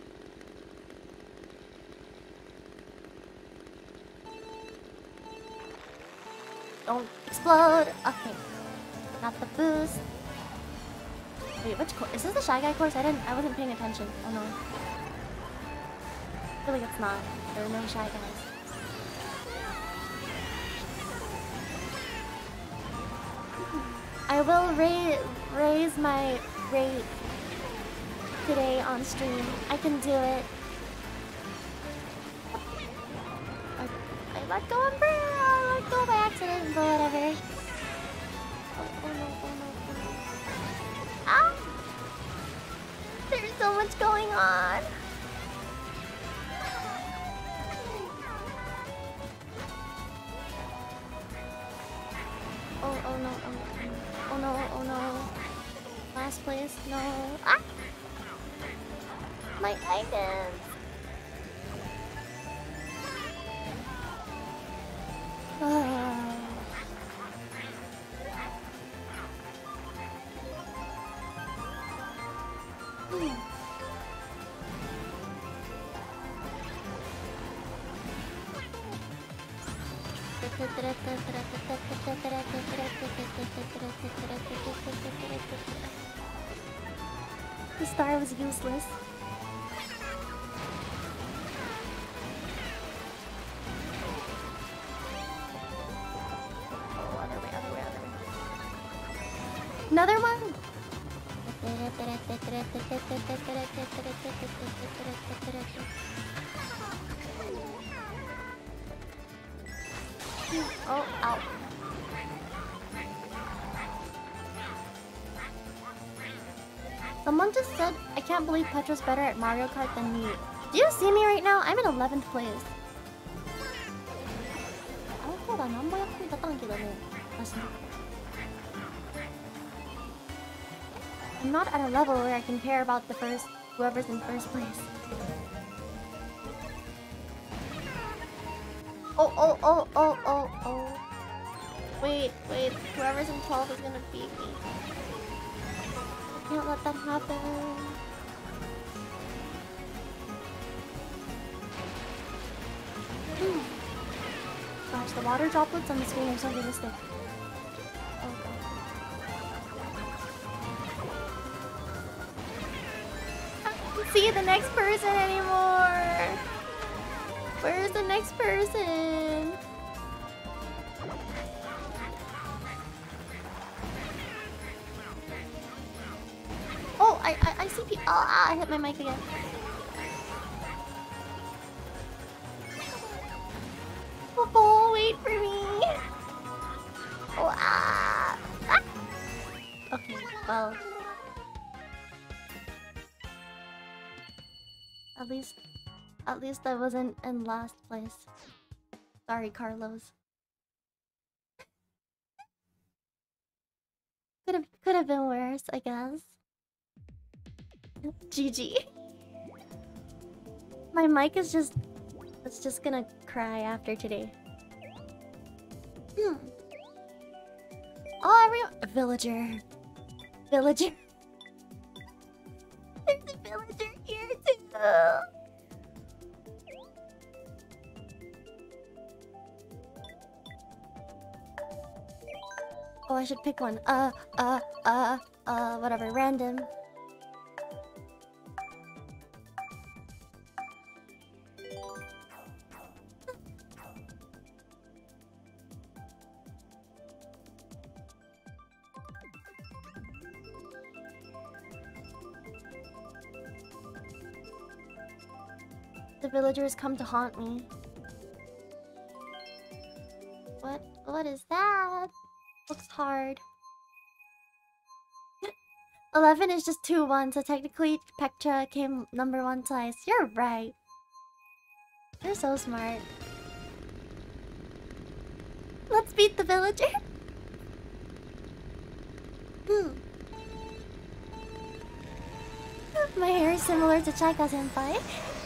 Don't explode. Okay. Not the boost. Wait, which course? Is this the Shy Guy course? I wasn't paying attention. Oh no. I feel like it's not. There are no Shy Guys. I will raise my rate today on stream. I can do it. I let go on I let go by accident, but whatever. Oh no, oh no, oh no. Ah! There's so much going on. Oh no, oh no, oh no, oh no. Last place, no. Ah! My items! The star was useless. Oh, other way. Another one? Oh, ow. Someone just said, I can't believe Petra's better at Mario Kart than me. Do you see me right now? I'm in 11th place. Oh, hold on. I'm not at a level where I can care about whoever's in first place. Oh. Wait. Whoever's in 12 is gonna beat me. I can't let that happen. Gosh, the water droplets on the screen are so realistic. Oh god. I can't see the next person anymore! Where's the next person? Oh, I see people. I hit my mic again. Oh, wait for me. Oh, ah. Okay, well. At least I wasn't in last place. Sorry, Carlos. Could have been worse, I guess. GG. My mic is just... It's just gonna cry after today. Oh, everyone... Villager. There's a villager here, too. Oh, I should pick one. Whatever, random. The villagers come to haunt me. What is that? Looks hard. 11 is just 2-1, so technically Petra came number 1 twice. You're right. You're so smart. Let's beat the villager. My hair is similar to Chaika senpai.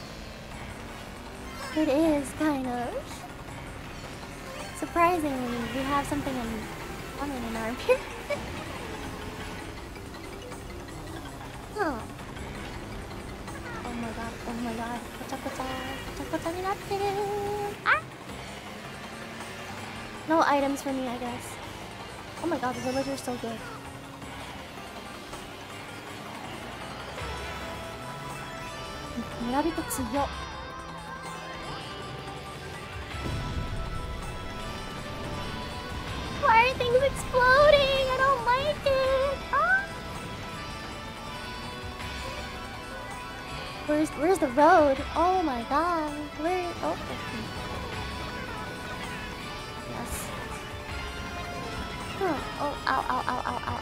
It is, kind of. Surprisingly, we have something in common in our appearance. Huh. Oh my god. Kacha ni natte. Ah! No items for me, I guess. Oh my god, the villager's so good. Murabito tsuyo. Why are things exploding? I don't like it. Ah. Where's the road? Oh my god. Where? Oh, okay. Yes. Huh. Oh, ow.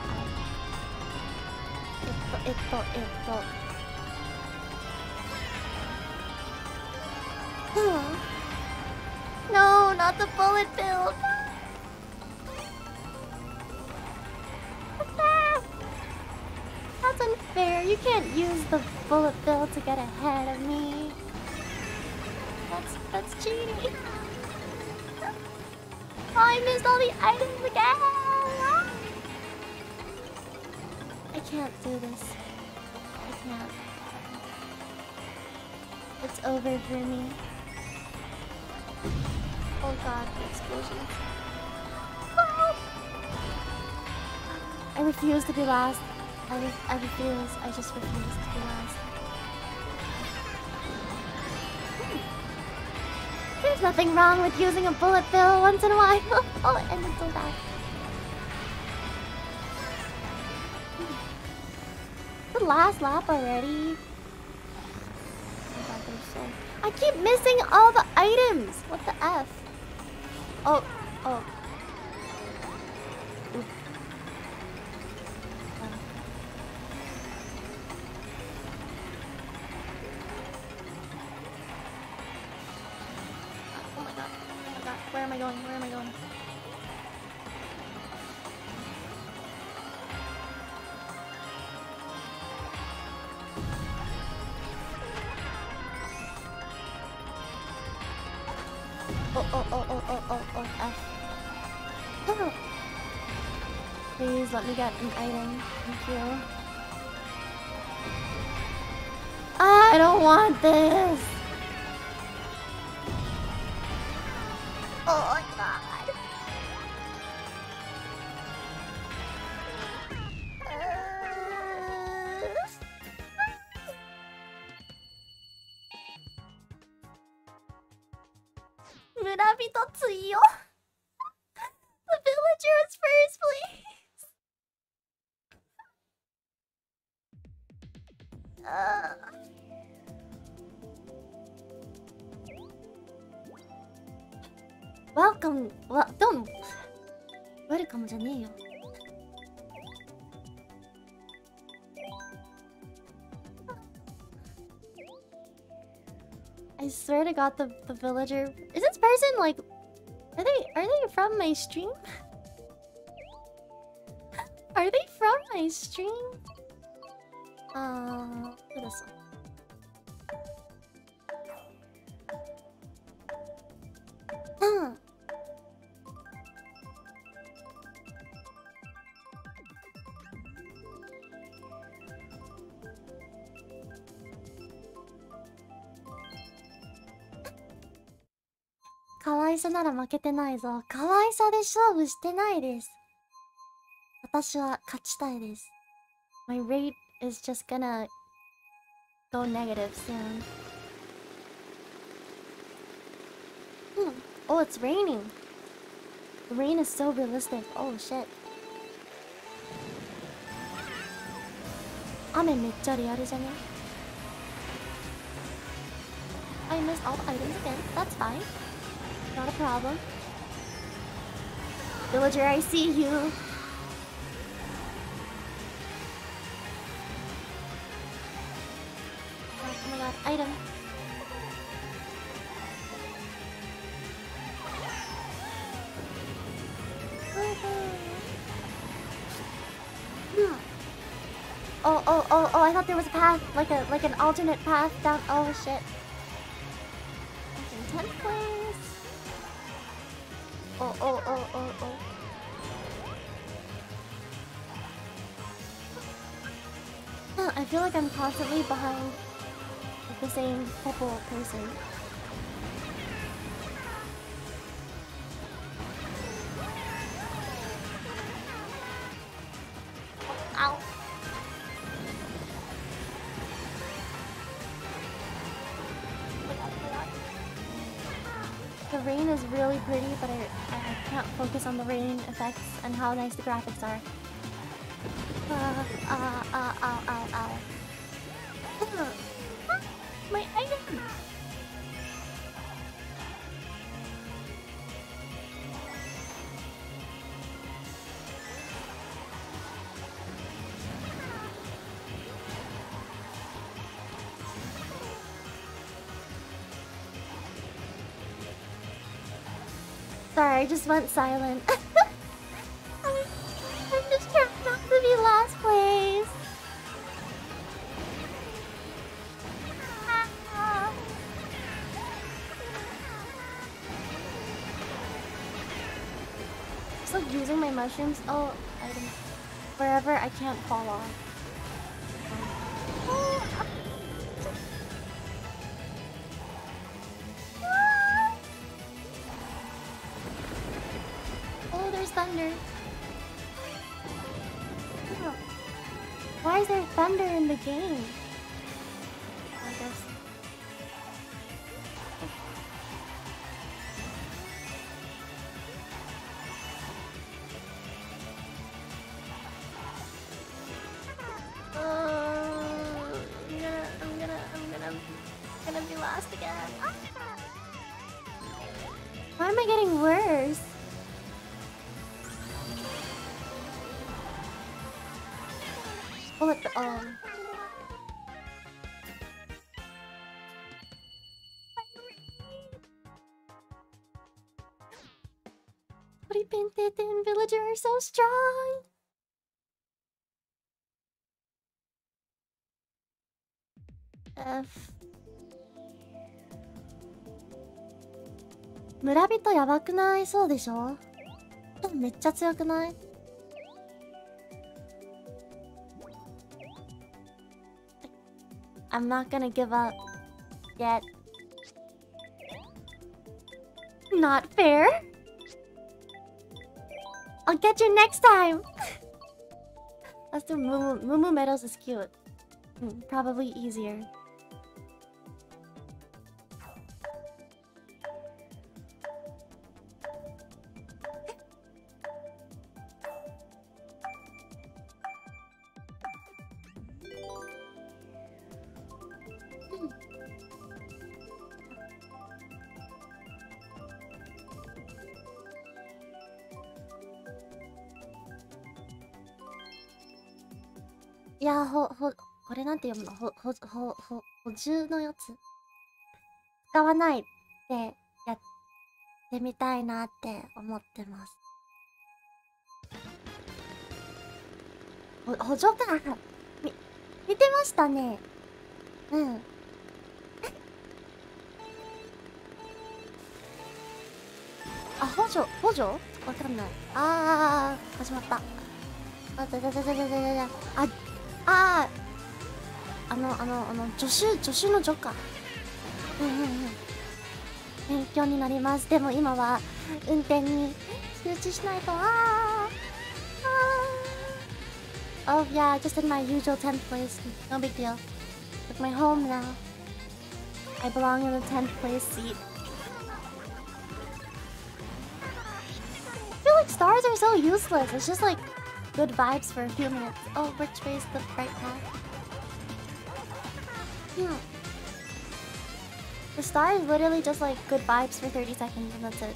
It. No, not the bullet bill. fair. You can't use the bullet bill to get ahead of me. That's cheating. Oh, I missed all the items again. I can't do this. I can't. It's over for me. Oh god, the explosion. Oh! I refuse to be last. I refuse. I just refuse to be last. There's nothing wrong with using a bullet bill once in a while. Oh, and it's so bad. The last lap already. Oh god, they're so... I keep missing all the items. What the F? Oh. Oop. Oh my god. Where am I going? Where am I going? F. Oh. Please let me get an item. Thank you. I don't want this. Oh my god. Murabito Tsuyo. The villager is first, please. Welcome. Well, don't. Welcome じゃねえよ。I swear to God, the villager. Is this person like? Are they from my stream? Are they from my stream? For this one.可愛さなら負けてないぞ。可愛さで勝負してないです。私は勝ちたいです。My rate is just gonna go negative soon. Oh, it's raining. The rain is so realistic. Oh shit. 雨めっちゃリアルじゃね? I missed all the items again. That's fine. Not a problem. Villager, I see you. Oh my god, item. Oh, I thought there was a path, like an alternate path down. Oh shit. In 10th place. Oh. I feel like I'm constantly behind the same purple person. Ow. The rain is really pretty, but I can't focus on the rain effects and how nice the graphics are. Ow. My item! Sorry, I just went silent. I'm just trying not to be last place. just like using my mushrooms. Oh, items. Wherever I can't fall off. Oh, there's thunder. Oh. Why is there thunder in the game? I guess. I'm gonna be lost again. Why am I getting worse? Bullet. Oh. Flipinted and villager are so strong. F. 村人やばくない？そうでしょ？めっちゃ強くない？ I'm not gonna give up yet. Not fair. I'll get you next time. Let's do Moo Meadows is cute. Probably easier.いや、これなんて読むの？補充のやつ使わないってやってみたいなって思ってます。補助か見てましたね。うん。あ、補助わかんない。始まった。助手の助か。勉強になります。でも今は運転に集中しないと。Oh yeah, just in my usual 10th place. No big deal. It's my home now. I belong in the 10th place seat. I feel like stars are so useless. It's just like good vibes for a few minutes. Oh, which way is the right path? The star is literally just like good vibes for 30 seconds and that's it.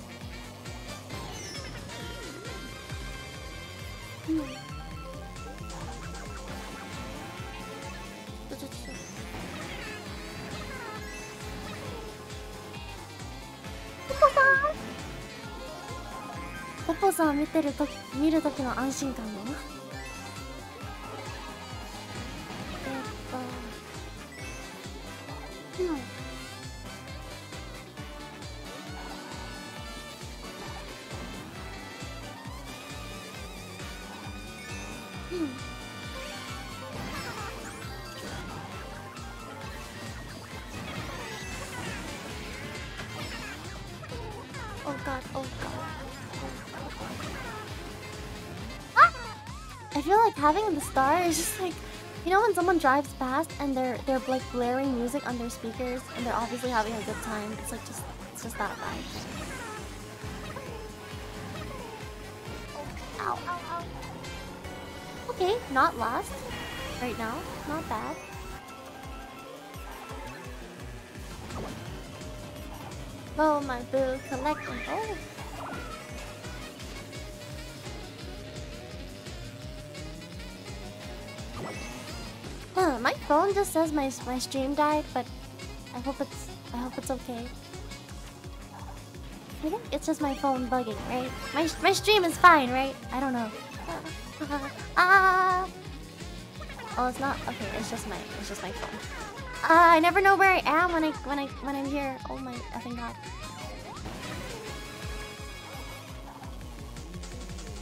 Popoさん見るときの安心感ね。Oh god, oh god. I feel like having the star is just like, you know when someone drives past and they're like blaring music on their speakers and they're obviously having a good time. It's like it's just that vibe. Ow, ow, ow. Okay, not lost right now. Not bad. Oh my boo, collecting. Oh. My phone just says my stream died, but I hope it's okay. I think it's just my phone bugging, right? My stream is fine, right? I don't know. Oh, it's not. Okay, it's just my phone. I never know where I am when I'm here. Oh my effing god.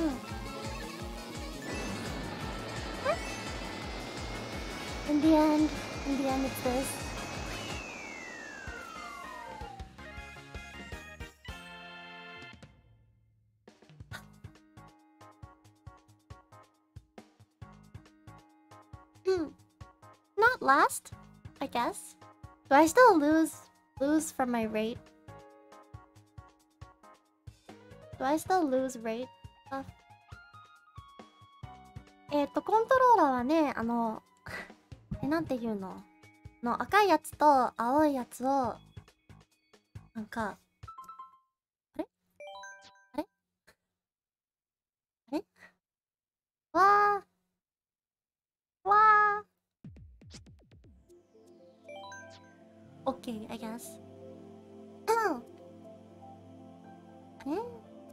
In the end, it's this. Not last, I guess. Do I still lose from my rate? Do I still lose rate stuff? コントローラーはね、なんていうの赤いやつと青いやつを、なんか、あれあれあれわーわー OK, I guess. あれ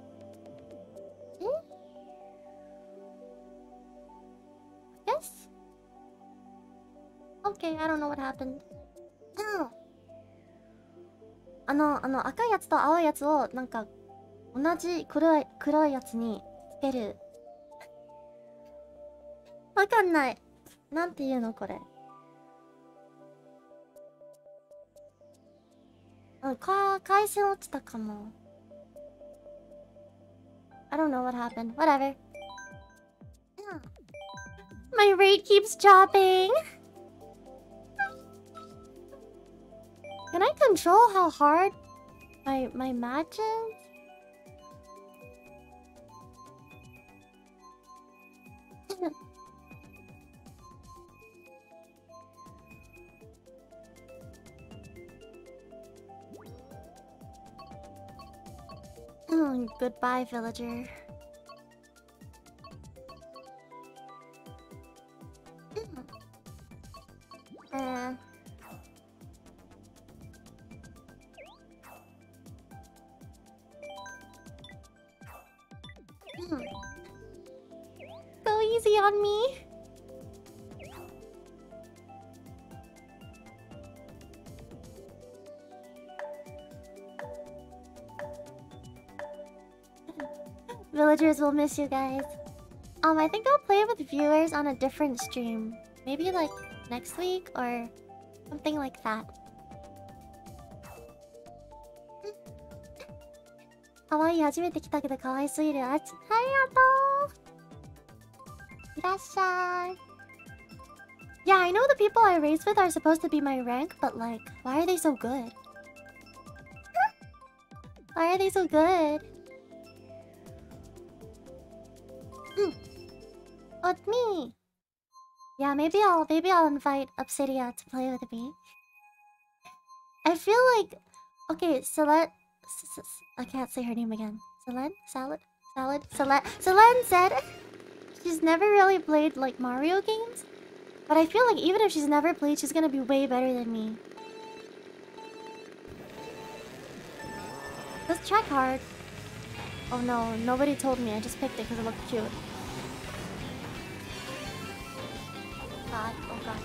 Yes? Okay, I don't know what happened. 赤いやつと青いやつをなんか同じ黒いやつにつける。わかんない。なんていうのこれ。回線落ちたかも。I don't know what happened. Whatever. My rate keeps dropping. Can I control how hard my match is? Goodbye, villager. Go easy on me. Villagers will miss you guys. I think I'll play with viewers on a different stream. Maybe like next week or something like that. Kawaii, 初めて来たけど可愛すぎる。ありがとう。いらっしゃい。Yeah, I know the people I raised with are supposed to be my rank, but like, why are they so good? Why are they so good? Oh, it's me. Yeah, maybe I'll invite Obsidia to play with me. I feel like, okay, I can't say her name again. Selene said she's never really played like Mario games, but I feel like even if she's never played, she's gonna be way better than me. Let's check hard. Oh no, nobody told me. I just picked it because it looked cute. God, oh god.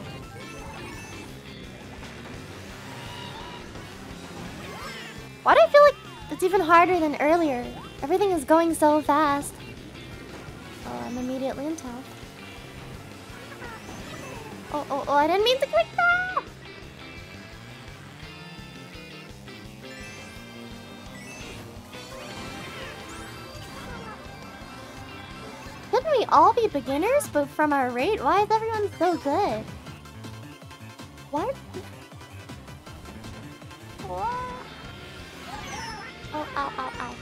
Why do I feel like it's even harder than earlier? Everything is going so fast. Oh, I'm immediately in town. Oh, I didn't mean to click that! Couldn't we all be beginners, but from our rate? Why is everyone so good? What? What? Oh, ow, ow, ow.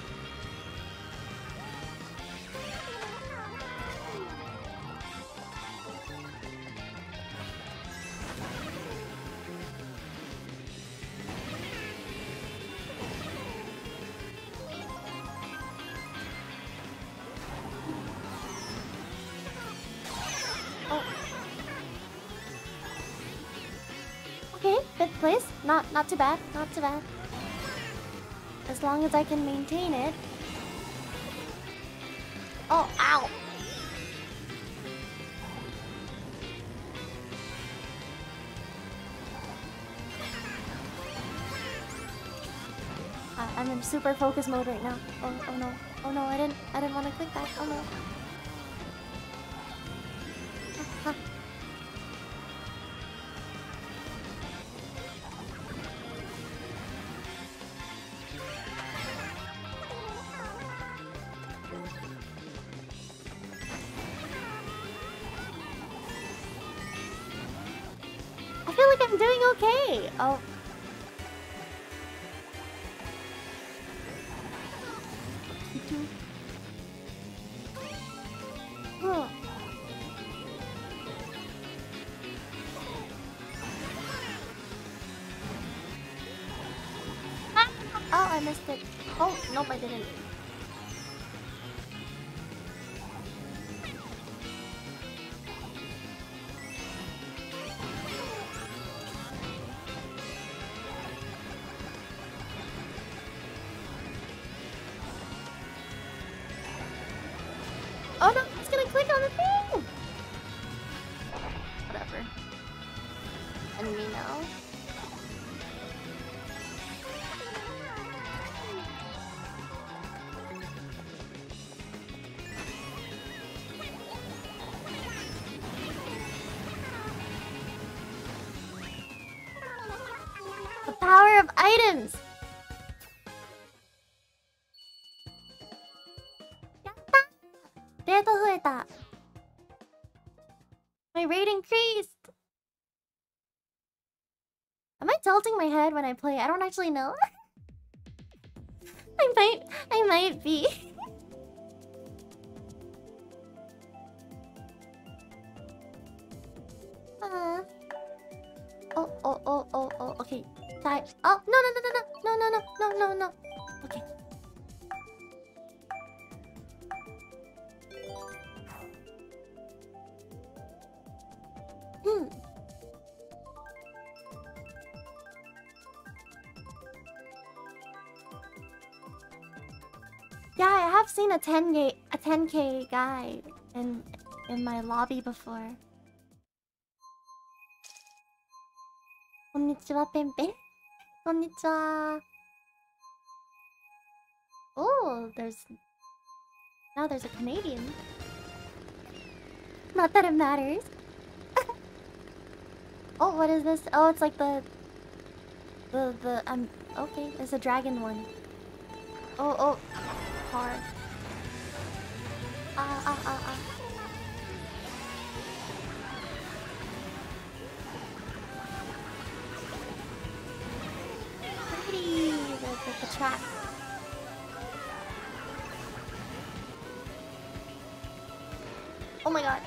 Okay, 5th place. Not too bad. Not too bad. As long as I can maintain it. Oh, ow! I'm in super focus mode right now. Oh no. Oh no, I didn't want to click that. Oh no. Ah, I feel like I'm doing okay. Oh. Oh. Ah! Oh, I missed it. Oh, nope, I didn't. Oh no, it's gonna click on the thing! Whatever. Enemy now. The power of items! Yatta! レート増えた My rate increased! Am I tilting my head when I play? I don't actually know. I might be. Oh, okay. Die. Oh, no. Okay. Yeah, I have seen a 10K guy in my lobby before. Konnichiwa, Pempe. Konnichiwa. Oh, now there's a Canadian. Not that it matters. Oh, what is this? Oh, it's like the okay, there's a dragon one. Oh, hard. Ah. Pretty, the track. Oh my god.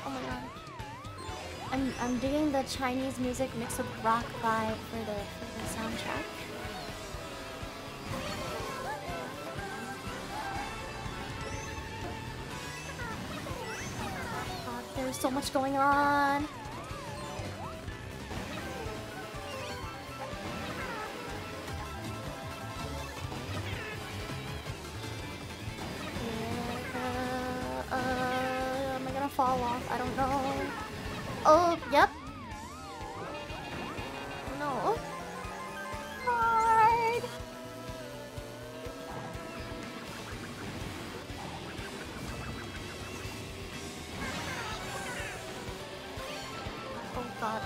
I'm digging the Chinese music mixed with rock vibe for the soundtrack. God, there's so much going on. Am I gonna fall off? I don't know. Oh, yep. No. Hard. Oh god.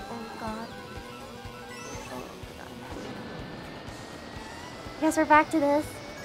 I guess we're back to this.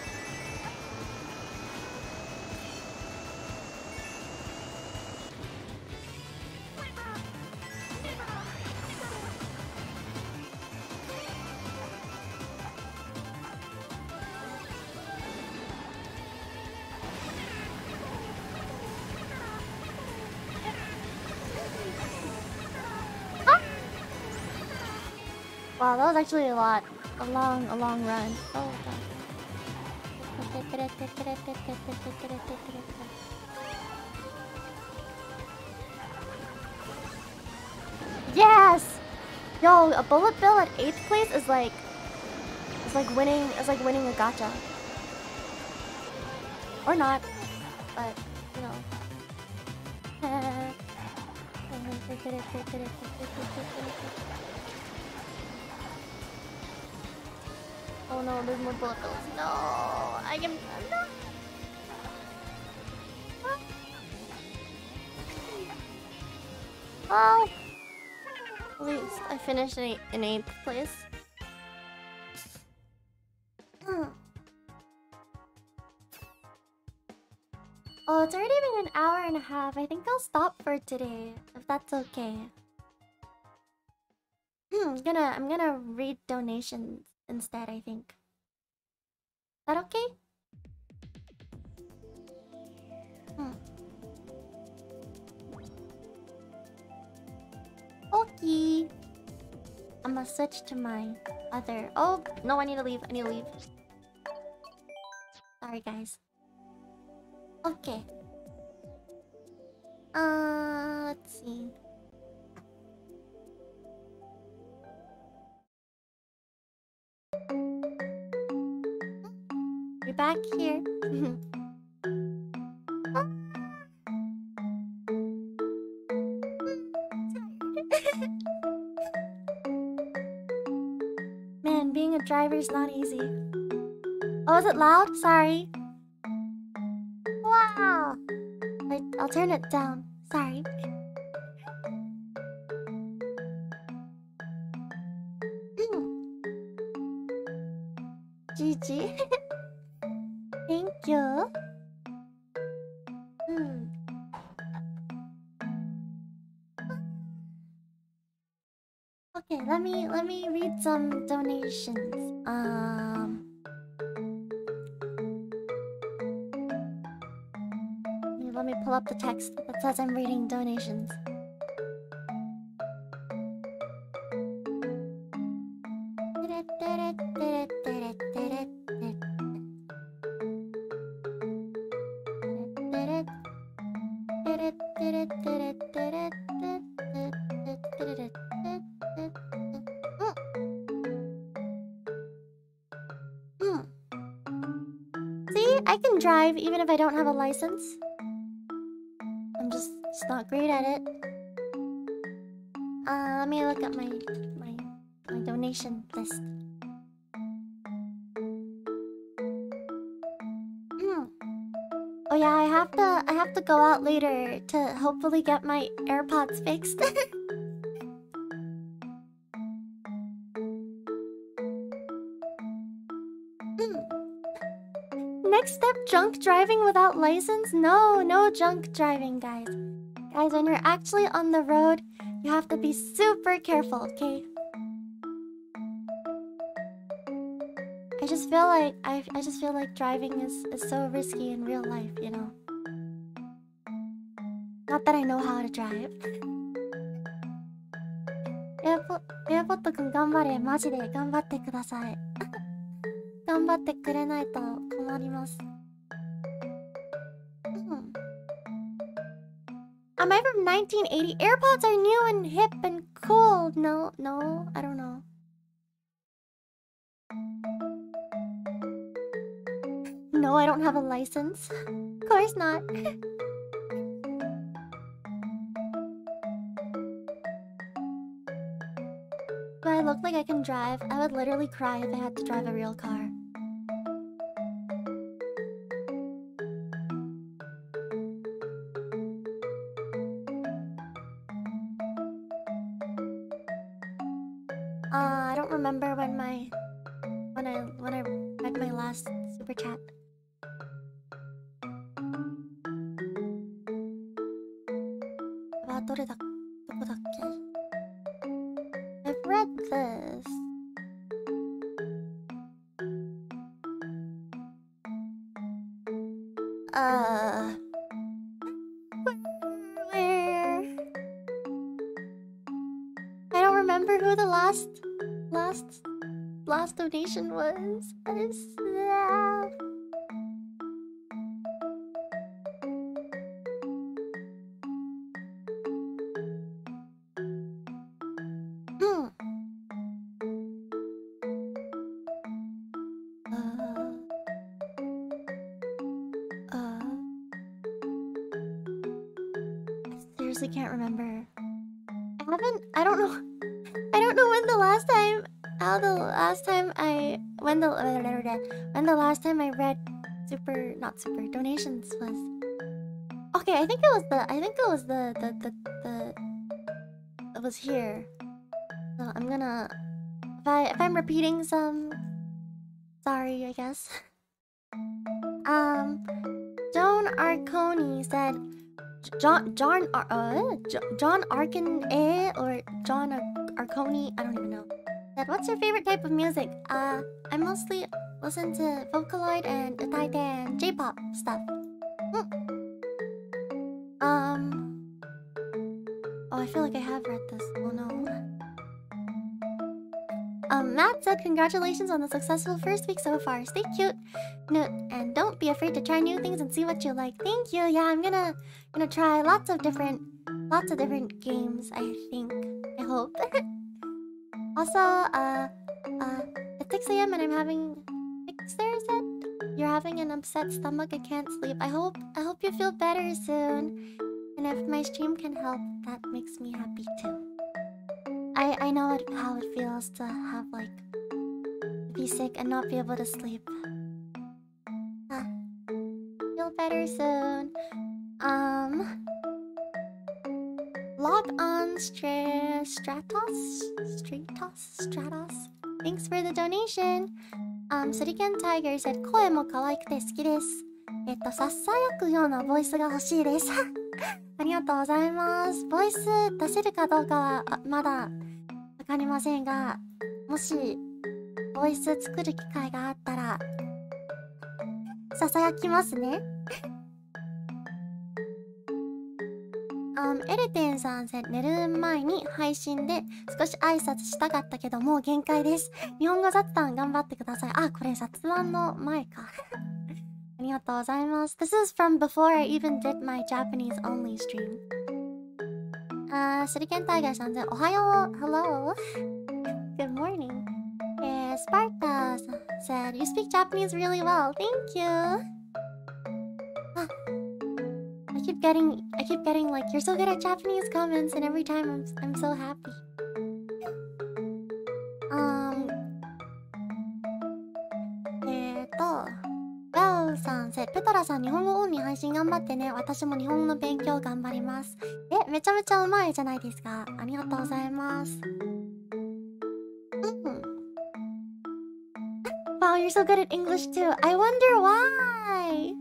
Wow, that was actually a long run. Oh god. Yes! Yo, a bullet bill at 8th place is like winning a gacha. Or not. But, you know. Oh no, there's more bullet bills. No, I can. No. Oh! At least I finished in 8th place. Oh, it's already been an hour and a half. I think I'll stop for today, if that's okay. I'm gonna read donations instead, I think. Is that okay? Okay. I'm gonna switch to my other... Oh, no, I need to leave. I need to leave. Sorry, guys. Okay. Let's see. We're back here. Man, being a driver is not easy. Oh, is it loud? Sorry. Wow. I'll turn it down. Sorry. GG. Thank you. Okay, let me read some donations. Let me pull up the text that says I'm reading donations. See, I can drive even if I don't have a license. I'm just not great at it. Let me look at my donation list. Oh yeah, I have to go out later to hopefully get my AirPods fixed. Next step, drunk driving without license? No drunk driving, guys. Guys, when you're actually on the road, you have to be super careful, okay? I just feel like driving is so risky in real life, you know. Not that I know how to drive. 에어포트君頑張れ。マジで頑張ってください。頑張ってくれないと困ります。Am I from 1980? AirPods are new and hip and cool. No, I don't know. No, I don't have a license. Of course not. Do I look like I can drive? I would literally cry if I had to drive a real car. I don't remember when I read my last super chat. About どこだっけ? I've read this. Where? I don't remember who the last donation was. I seriously can't remember. I don't know when the last time I read not super donations was. Okay, I think it was was here. So I'm gonna... If I'm repeating some... Sorry, I guess. Joan Arconi said... John Arkin or John Arconi, I don't even know. Said, what's your favorite type of music? I mostly listen to Vocaloid and Utaite and J-pop stuff. Oh, I feel like I have read this. Oh no. Matt said, congratulations on the successful first week so far. Stay cute, and don't be afraid to try new things and see what you like. Thank you. Yeah, I'm gonna try lots of different games. I think. I hope. Also, it's 6 a.m. and I'm having... Dexter said you're having an upset stomach. I can't sleep. I hope you feel better soon. And if my stream can help, that makes me happy too. I know how it feels to have like be sick and not be able to sleep. Feel better soon. Log on Stratos. Thanks for the donation. Suriken Tiger said 声も可愛くて好きです。ささやくようなボイスが欲しいです。ありがとうございます。ボイス出せるかどうかはまだわかりませんが、もしボイス作る機会があったらささやきますね。エレテンさん、寝る前に配信で少し挨拶したかったけどもう限界です。日本語雑談頑張ってください。あ、これ雑談の前か。ありがとうございます。This is from before I even did my Japanese only stream. 手裏剣タイガーさん、おはよう。Hello. Good morning. Sparta said, you speak Japanese really well. Thank you. I keep getting like, you're so good at Japanese comments, and every time I'm so happy. Bell さん said, ペトラさん日本語オンに配信頑張ってね。私も日本語の勉強頑張ります。めちゃめちゃうまいじゃないですか。ありがとうございます。Wow, you're so good at English too. I wonder why.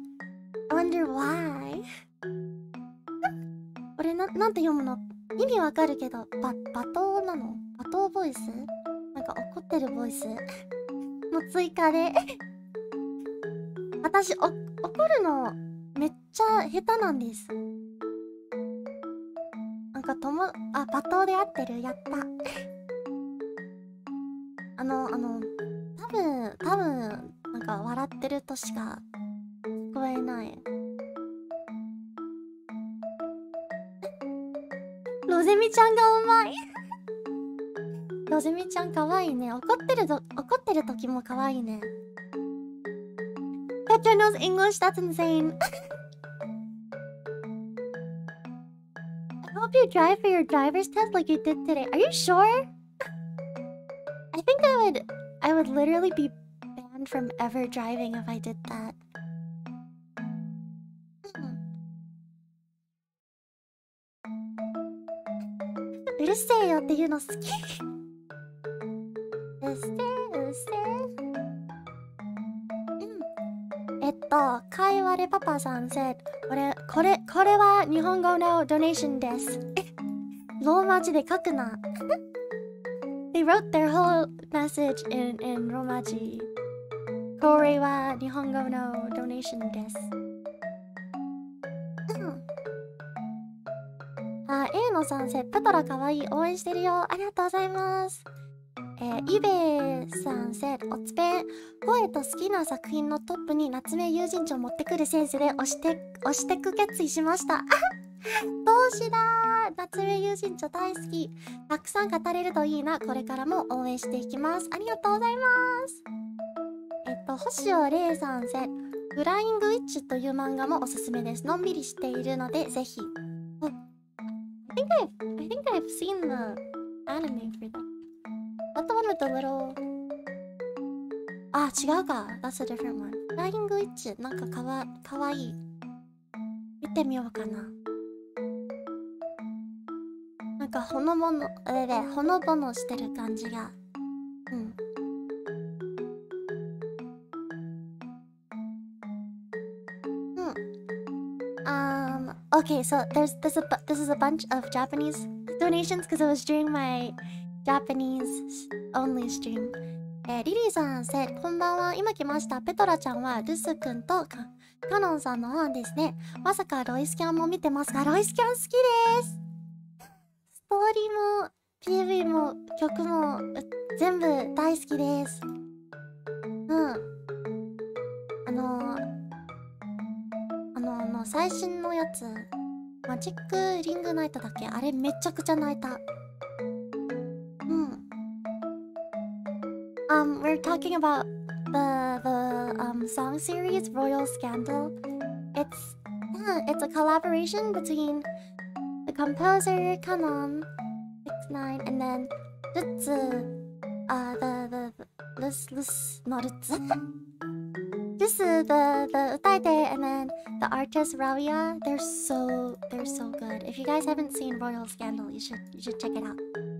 これなんて読むの？意味わかるけど、罵倒なの？罵倒ボイス？なんか怒ってるボイスも追加で私怒るのめっちゃ下手なんです。なんか罵倒で合ってる。やった。多分なんか笑ってるとしか聞こえない。ロゼミちゃんがうまい。ロゼミちゃんかわいいね。怒ってる時もかわいいね。Petra knows English. That's insane. I hope you drive for your driver's test like you did today. Are you sure? I think I would literally be banned from ever driving if I did that.うるせえよっていうの好き。うっせかいわれパパさん said これは日本語のドネーションです。ローマ字で書くな。They wrote their whole message in ローマ字。これは日本語のドネーションです。A のさん said ペトラかわいい。応援してるよ。ありがとうございます。イベさん said おつぺ声と好きな作品のトップに夏目友人帳持ってくるセンスで押してく決意しました。同志だー。夏目友人帳大好き。たくさん語れるといいな。これからも応援していきます。ありがとうございます。星尾玲さん said フライングウィッチという漫画もおすすめです。のんびりしているのでぜひ。I think I've seen the anime for that. Not the one with the little... 違うか。That's a different one. Flying Witch なんかかわいい。見てみようかな。 なんかほのぼの、ほのぼのしてる感じが。うん。Okay, so this is a bunch of Japanese donations because it was during my Japanese only stream. リリーさん said こんばんは、今来ました。ペトラちゃんはルス君とカノンさんのファンですね。まさかロイスキャンも見てますか？ロイスキャン好きです。ストーリーも PV も曲も全部大好きです。最新のやつマジックリングナイトだっけ？あれめちゃくちゃ泣いた。We're talking about the song series Royal Scandal. It's a collaboration between the composer Kanon 69 and then Lutz, not Lutz. Just the utaite and then the artist Ravia. They're so good. If you guys haven't seen Royal Scandal, you should check it out.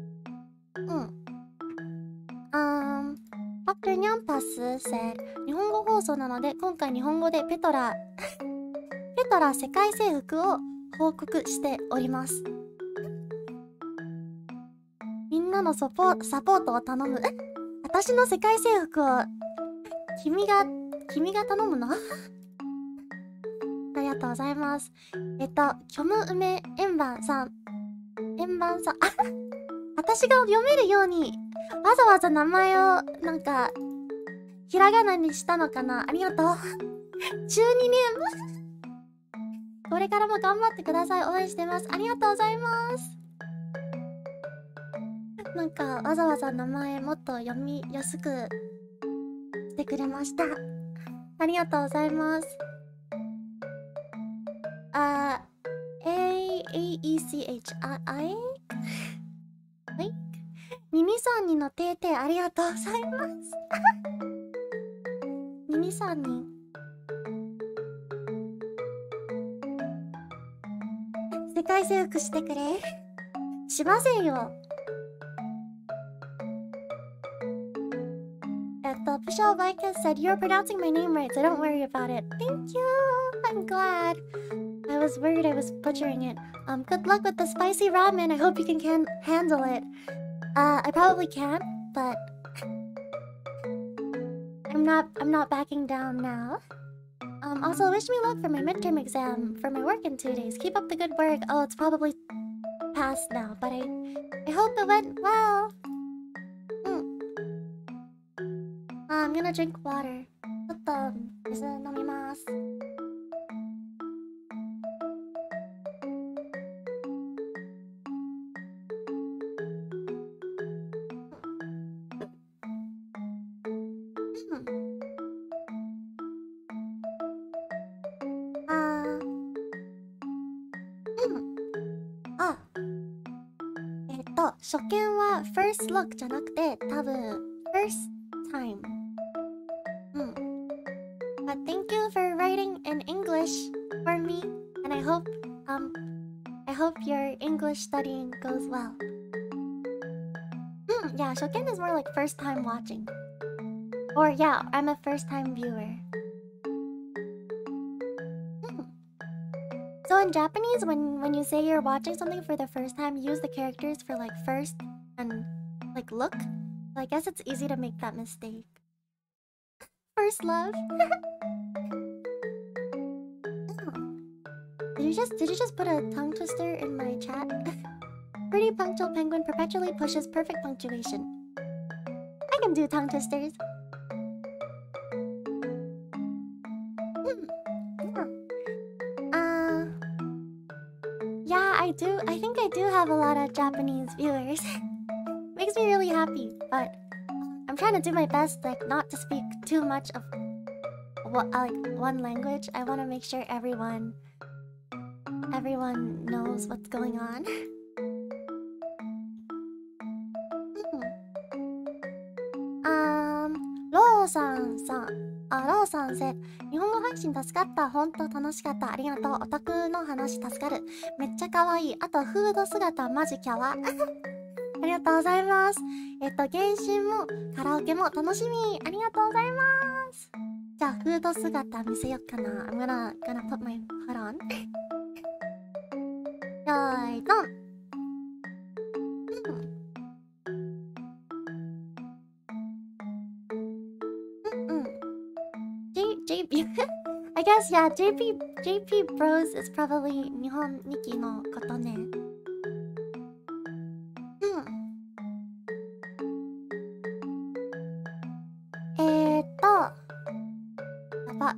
Dr. Nyampus said 日本語放送なので今回日本語でペトラ世界征服を報告しております。みんなのサポートを頼む。私の世界征服を君が頼むの？ありがとうございます。虚無梅円盤さん。私が読めるようにわざわざ名前をなんかひらがなにしたのかな。ありがとう。12年これからも頑張ってください。応援してます。ありがとうございます。なんかわざわざ名前もっと読みやすくしてくれました。ありがとうございます。AECHI はい。223のてーてーありがとうございます。223世界征服してくれ。しませんよ。Pushal Vika said, "You're pronouncing my name right, so don't worry about it." Thank you. I'm glad. I was worried I was butchering it. Good luck with the spicy ramen. I hope you can handle it. I probably can't, but I'm not backing down now. Also wish me luck for my midterm exam for my work in 2 days. Keep up the good work. Oh, it's probably past now, but I hope it went well. I'm gonna drink water. ちょっと水飲みます。初見は first look じゃなくて多分 first time. But thank you for writing in English for me, and I hope your English studying goes well. Yeah, 初見 is more like first time watching. Or yeah, I'm a first time viewer. So in Japanese, when you say you're watching something for the first time, you use the characters for like first and like look. So I guess it's easy to make that mistake. First love. Did you just put a tongue twister in my chat? Pretty punctual penguin perpetually pushes perfect punctuation. I can do tongue twisters. Yeah, I do. I think I do have a lot of Japanese viewers. Makes me really happy, but I'm trying to do my best, like, not to speak too much of one language. I want to make sure everyone knows what's going on. Lo-san, ローさんせ、日本語配信助かった。ほんと楽しかった。ありがとう。オタクの話助かる。めっちゃ可愛い。あと、フード姿マジキャワ。ありがとうございます。原神もカラオケも楽しみ。ありがとうございます。じゃあ、フード姿見せよっかな。I'm gonna put my hood on. よーい、ドン。JP I guess yeah, JP Bros is probably 日本ニキのことね。やば。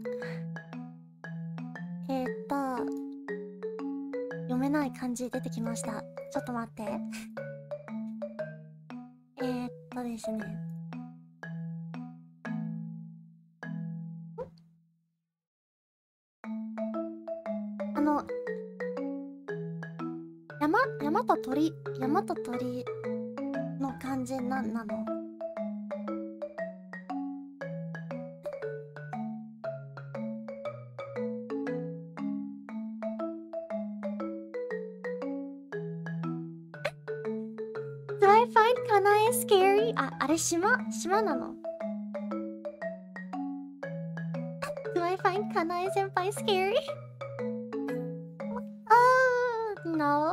読めない漢字出てきました。ちょっと待って。ですね。山と鳥の漢字なんなの？Do I find Kanae scary? あれ島なの？ Do I find Kanae senpai scary? No?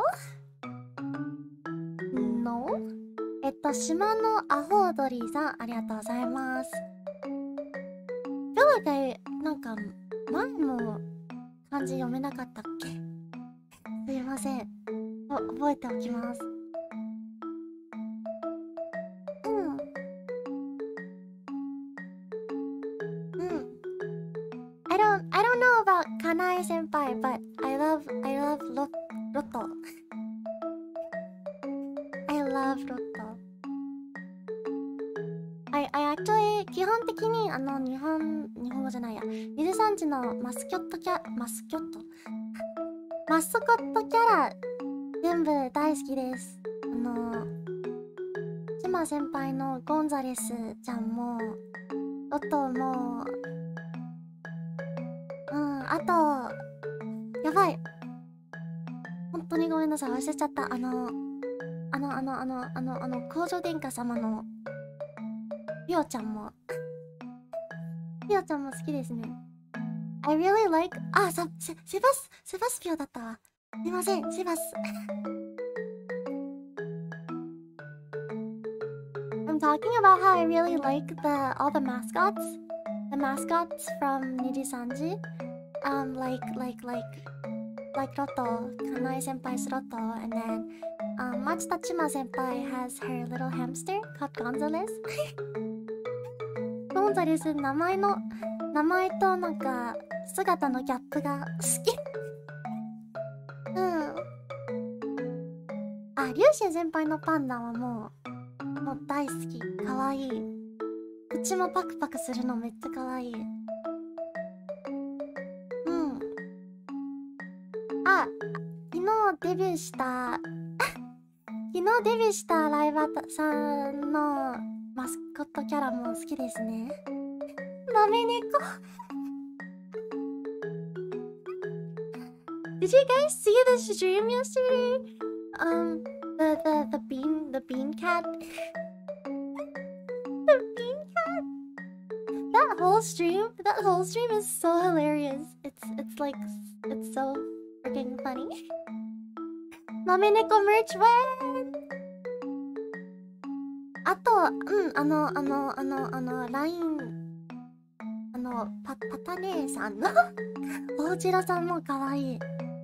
No? 島のアホウドリーさん、ありがとうございます。今日なんか、前も漢字読めなかったっけ？すいません。覚えておきます。I don't know about Kanae senpai, but I love Roto. I love Roto. I actually 基本的に日本語じゃないや、23時のマスコットキャラ全部大好きです。島先輩のゴンザレスちゃんもロトもあとやばい、本当にごめんなさい、忘れちゃった。工場殿下様のピオちゃんも好きですね。I really like セバスピオだったわ。すいません、セバス。I'm talking about how I really like all the mascots. The mascots from Nijisanji. Like Roto, Kanae senpai's Roto, and then Matsuta Chima senpai has her little hamster called Gonzales. ゴンザレス、名前となんか姿のギャップが好き。リュウシン先輩のパンダはもう大好き。かわいい。口もパクパクするのめっちゃかわいい。昨日デビューしたライバーさんのマスコットキャラも好きですね。なめ猫。Did you guys see the stream yesterday? The bean cat. The bean cat. That whole stream is so hilarious. It's so freaking funny. なめ猫 merch when? あと、LINE、パタ姉さんの大城さんもかわいい。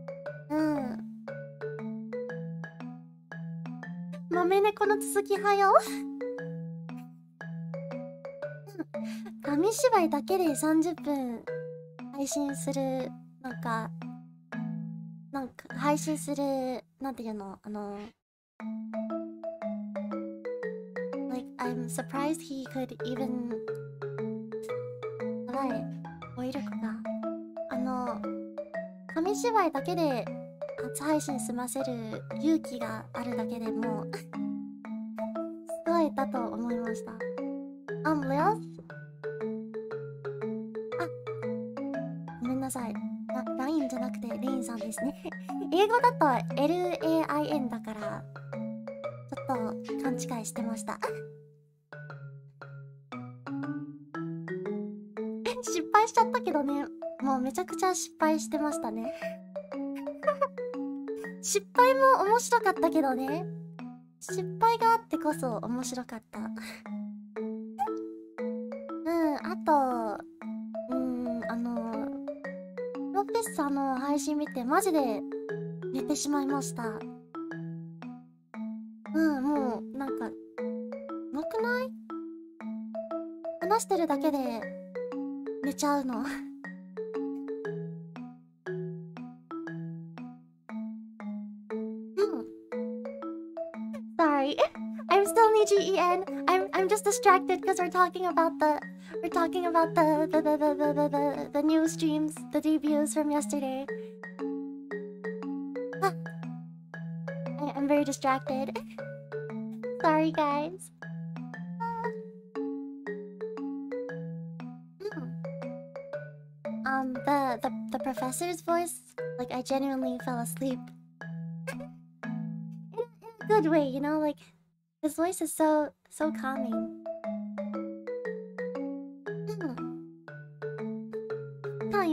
なめ猫の続きはよ。紙芝居だけで30分配信する、なんか配信する、なんていうの、like I'm surprised he could even やばい、語彙力が紙芝居だけで初配信済ませる勇気があるだけでもすごいだと思いました。Liz? なさい。ラインじゃなくてレインさんですね。英語だと LAIN だから、ちょっと勘違いしてました。失敗しちゃったけどね。もうめちゃくちゃ失敗してましたね。失敗も面白かったけどね。失敗があってこそ面白かった。あと、ロペスさんの配信見てマジで寝てしまいました。もう、なんか、なくない？話してるだけで寝ちゃうの。Sorry. I'm still in EGEN. I'm just distracted because we're talking about the new streams, the debuts from yesterday. Ah, I'm very distracted. Sorry, guys. The professor's voice, like I genuinely fell asleep. In a good way, you know, like his voice is so calming. Sorry.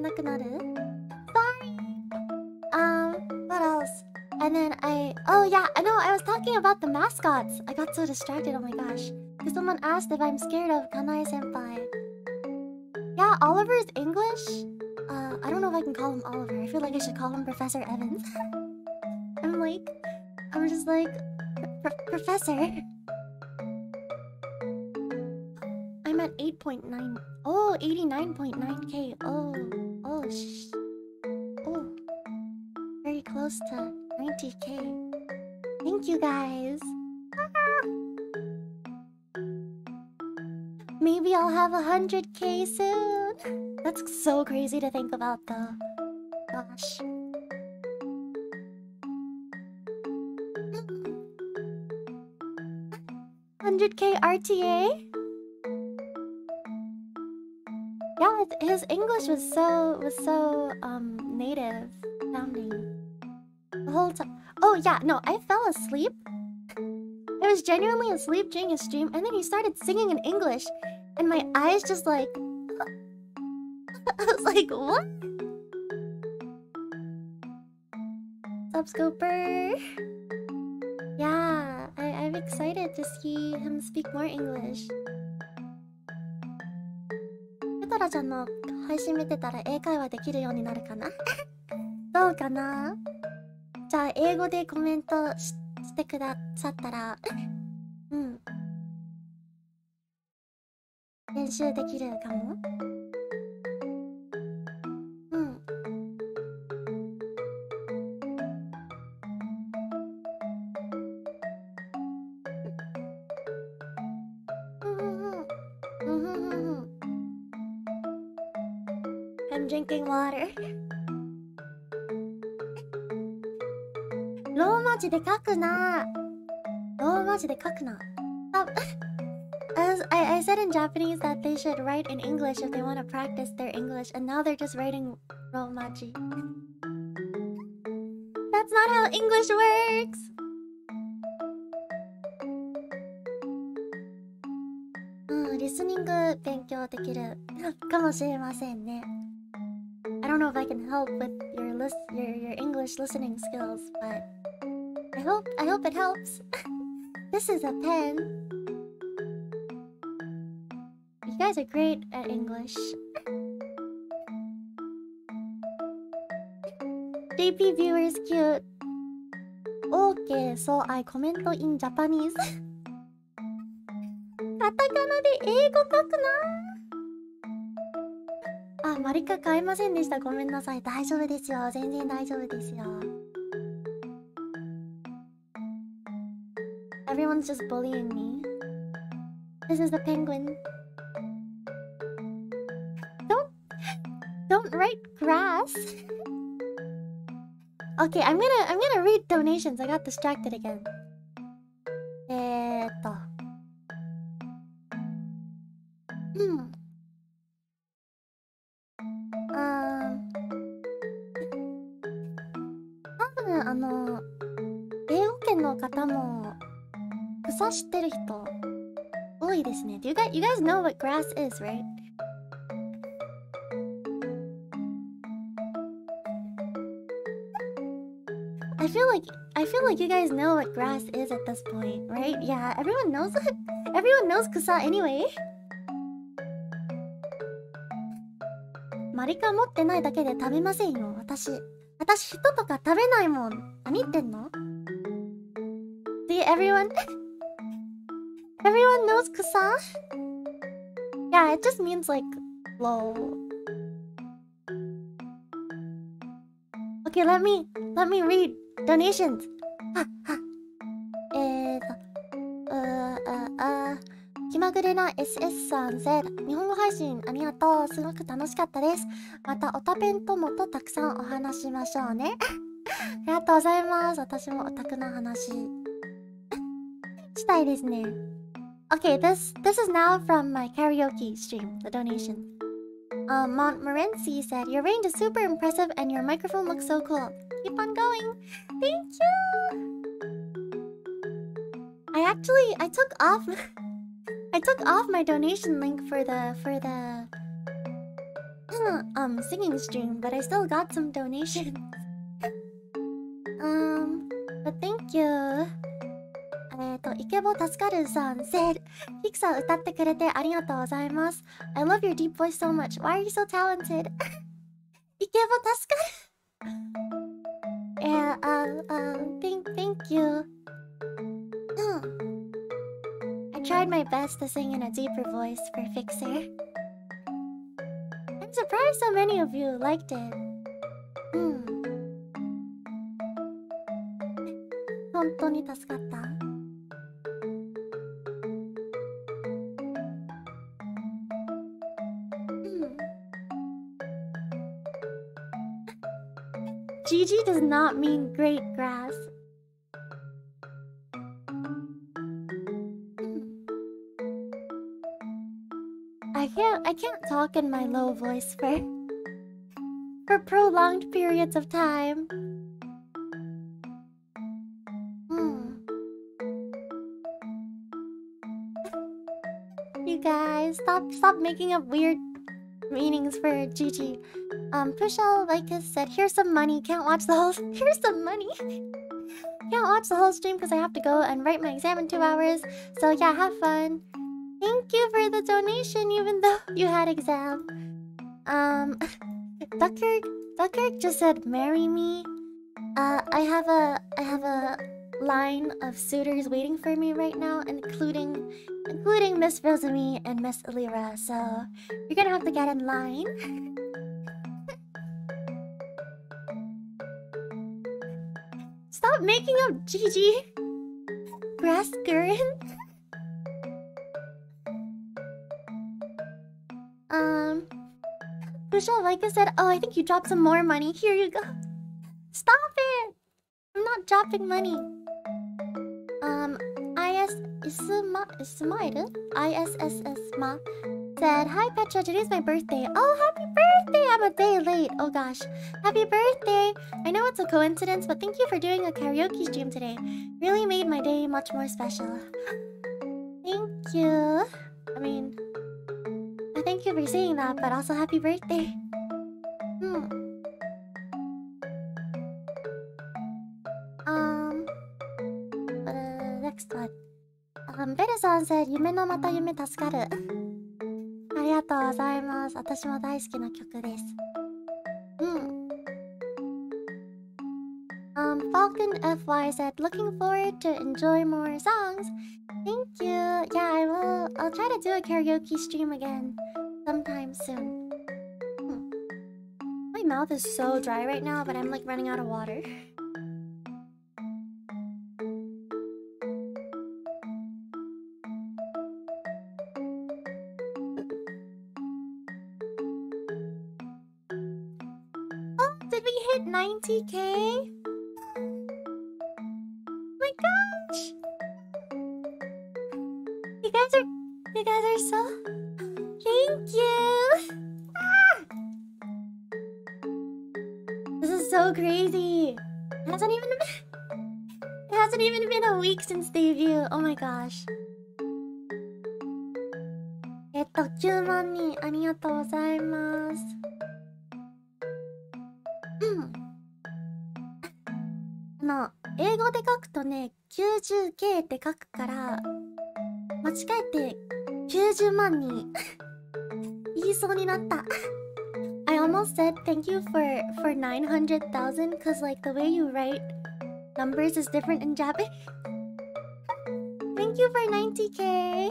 What else? And then oh yeah, I know, I was talking about the mascots. I got so distracted, oh my gosh. Because someone asked if I'm scared of Kanae senpai. Yeah, Oliver's English? I don't know if I can call him Oliver. I feel like I should call him Professor Evans. I'm just like, Professor. I'm at 8.9. Oh, 89.9k. Oh, very close to 90k. Thank you guys. Maybe I'll have 100k soon. That's so crazy to think about though. Gosh. 100k RTA? Yeah, his English was so native sounding the whole time. Oh yeah, no, I fell asleep. I was genuinely asleep during his stream, and then he started singing in English, and my eyes just like I was like, what? Subscoper. Yeah, I'm excited to see him speak more English. ペトラちゃんの配信見てたら英会話できるようになるかな？どうかな？じゃあ英語でコメントしてくださったら練習できるかも。I'm drinking water. ローマ字で書くな。ローマ字で書くな。I said in Japanese that they should write in English if they want to practice their English, and now they're just writing Romaji. That's not how English works! Listening 勉強できるかもしれませんね。I don't know if I can help with your English listening skills, but I hope it helps. This is a pen. You guys are great at English. JP viewers cute. Okay, so I comment in Japanese. カタカナで英語書くな。マリカ買えませんでした。ごめんなさい。大丈夫ですよ。全然大丈夫ですよ。Everyone's just bullying me. This is the penguin. Don't write grass. Okay, I'm gonna read donations. I got distracted again. 分英語圏の方も草知ってる人多いですね。You guys know what grass is, right? I feel like you guys know what grass is at this point, right? Yeah, everyone knows it. Everyone knows kusa anyway. マリカ持ってないだけで食べませんよ。私人とか食べないもん。何言ってんの？ See, everyone knows kusa? Yeah, it just means like low. Okay, let me read donations. 気まぐれな SS さん said 日本語配信ありがとう。すごく楽しかったです。またおたぺんともとたくさんお話しましょうね。ありがとうございます。私もオタクな話したいですね。Okay, this is now from my karaoke stream, the donation. Montmorency said, your range is super impressive and your microphone looks so cool. Keep on going. Thank you. I took off my donation link for the singing stream, but I still got some donations. But thank you. イケボ助かるさん said ヒクさん歌ってくれてありがとうございます。 I love your deep voice so much. Why are you so talented? イケボ助かる。Yeah, thank you. I tried my best to sing in a deeper voice for Fixer. I'm surprised so many of you liked it. 本当に助かった。GG does not mean great grass. I can't talk in my low voice for prolonged periods of time. You guys, stop making up weird meanings for GG. Pushal Vicus said, here's some money. Can't watch the whole here's some money. Can't watch the whole stream because I have to go and write my exam in 2 hours. So yeah, have fun. Thank you for the donation even though you had exam. Duckirk just said marry me. I have a line of suitors waiting for me right now, including Miss Rosemi and Miss Alira, so you're gonna have to get in line. Stop making up GG Grass Gurren. Michelle, like I said, oh, I think you dropped some more money. Here you go. Stop it! I'm not dropping money. ISSMA said, hi Petra, today's my birthday. Oh, happy birthday! I'm a day late. Oh gosh. Happy birthday! I know it's a coincidence, but thank you for doing a karaoke stream today. Really made my day much more special. Thank you. I mean, thank you for saying that, but also happy birthday. Next one. Bere-san said, 夢のまた夢助かる。ありがとうございます。私も大好きな曲です。Falcon FY said, looking forward to enjoy more songs. Thank you. Yeah, I'll try to do a karaoke stream again sometime soon. My mouth is so dry right now, but I'm like running out of water. Oh, did we hit 90K? My gosh! You guys are so... Thank you! This is so crazy! hasn't even been it hasn't even been a week since debut. Oh my gosh. 9万人ありがとうございます。英語で書くとね、90K って書くから、間違えて90万人言いそうになった。I almost said thank you for 900,000 because like the way you write numbers is different in Japanese. Thank you for 90K.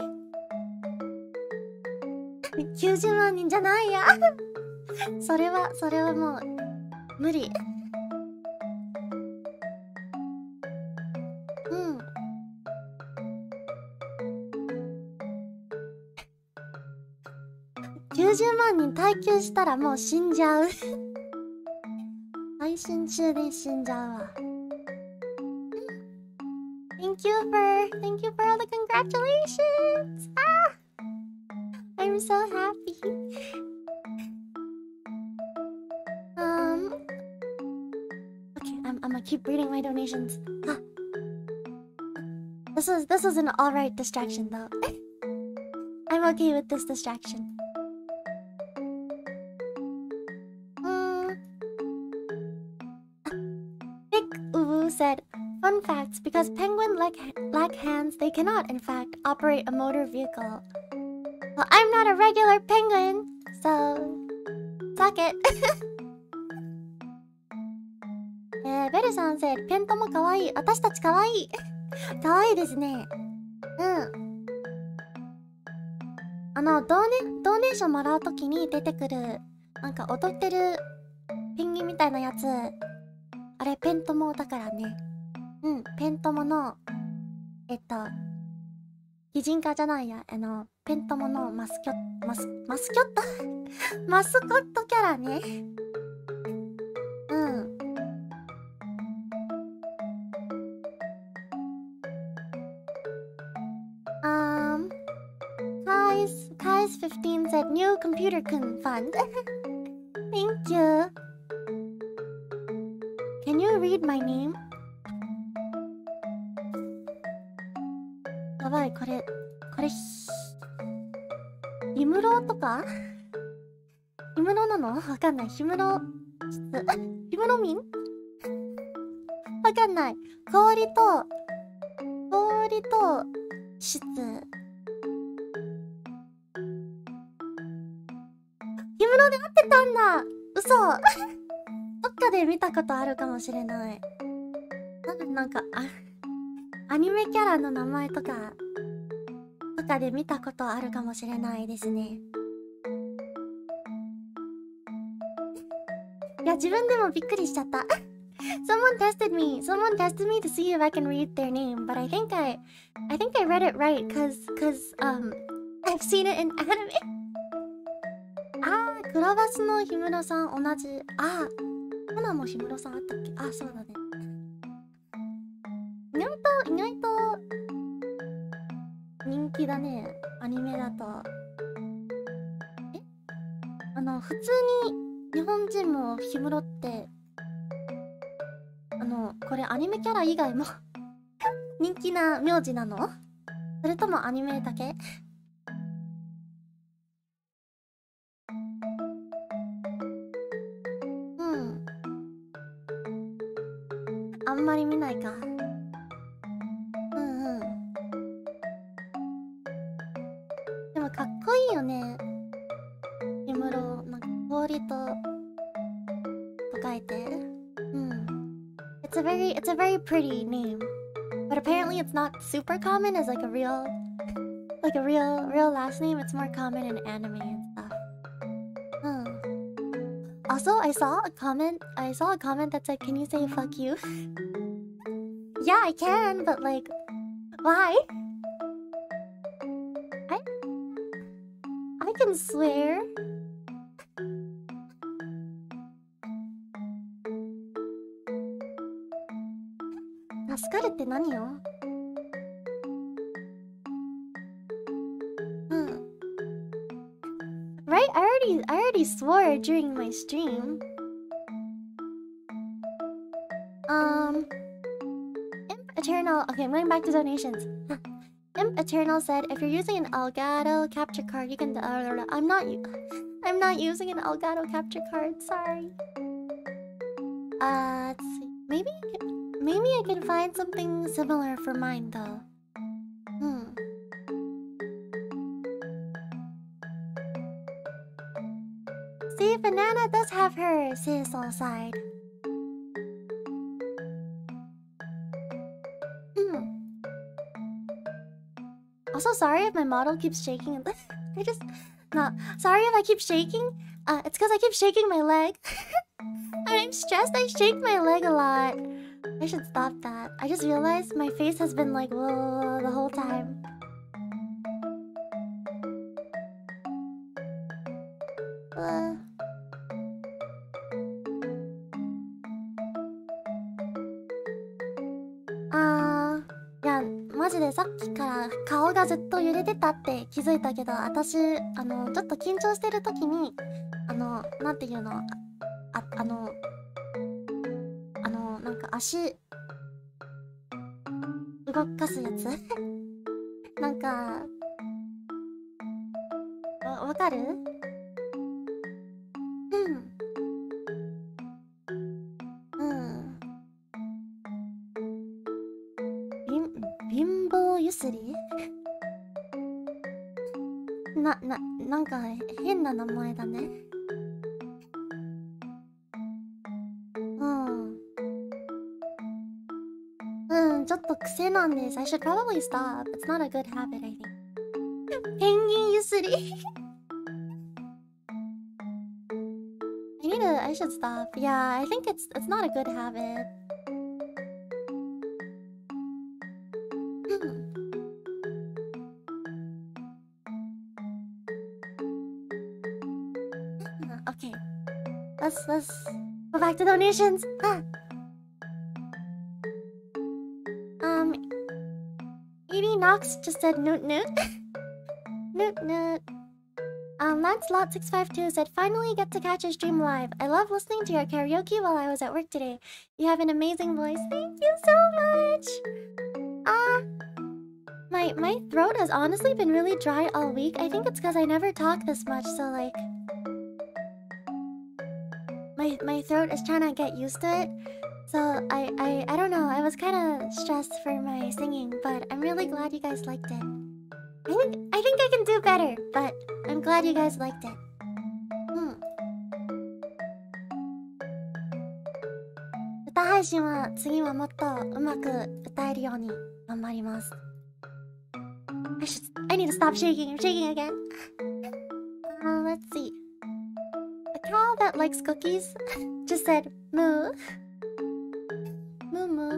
90万人じゃないや。それはもう無理。90万人耐久したらもう死んじゃう。配信中で死んじゃうわ。Thank you for all the congratulations! I'm so happy. Okay, I'm gonna keep reading my donations. This was an alright distraction though. I'm okay with this distraction. Said, fun facts, because penguins lack hands, they cannot, in fact, operate a motor vehicle. Well, I'm not a regular penguin, so suck it. ベルさん said, ペントも可愛い。私たち可愛い。可愛いですね。ドネーションもらうときに出てくる、なんか踊ってるペンギンみたいなやつ。あれ、ペントモだからね。ペントモの、擬人化じゃないや、ペントモのマスコットマスコットキャラね。Kais15 said, new computer kun fund. Thank you. Can you read my name? やばい、これ、氷室とか氷室なのわかんない。氷室民わかんない。氷と質。氷室で合ってたんだ。嘘。どっかで見たことあるかもしれない。なんかアニメキャラの名前とかで見たことあるかもしれないですね。いや、自分でもびっくりしちゃった。Someone tested me to see if I can read their name, but I think I read it right, cause I've seen it in anime. 黒バスの氷室さん同じ。コナも氷室さんあったっけ。そうだね。意外と人気だね、アニメだと。普通に日本人も氷室ってこれアニメキャラ以外も人気な名字なの？それともアニメだけ？あんまり見ないか。でもかっこいいよね。氷室、なんか氷と書いて。It's a very pretty name, but apparently it's not super common as like a real last name. It's more common in anime and stuff. Also, I saw a comment that said, "Can you say fuck you?" Yeah, I can, but like, why? I can swear.助かるって何よ? Right? I already swore during my stream. Imp Eternal. Okay, I'm going back to donations. Imp Eternal said, if you're using an Elgato capture card, you can. I'm not using an Elgato capture card. Sorry. Let's see. Maybe I can find something similar for mine though. See, Banana does have her Sisal side. Also, sorry if my model keeps shaking. Sorry if I keep shaking. It's because I keep shaking my leg. I'm stressed. I shake my leg a lot. I should stop that. I just realized my face has been like whoa the whole time.いや、マジでさっきから顔がずっと揺れてたって気づいたけど、私、ちょっと緊張してる時に、なんていうの、なんか足、動かすやつなんか、わかる？貧乏ゆすりなんか変な名前だね。ちょっと癖なんです。I should probably stop. It's not a good habit, I think. ペンギンゆすりI should stop. Yeah, I think it's not a good habit. Okay. Let's go back to donations. Edie Knox just said noot noot. Noot noot. Lancelot652 said, finally get to catch a stream live. I love listening to your karaoke while I was at work today. You have an amazing voice. Thank you so much. My throat has honestly been really dry all week. I think it's because I never talk this much, so like my throat is trying to get used to it. So I don't know. I was kind of stressed for my singing, but I'm really glad you guys liked it. I think I can do better, but I'm glad you guys liked it. I need to stop shaking. I'm shaking again. Let's see. A cow that likes cookies just said moo. Moo moo.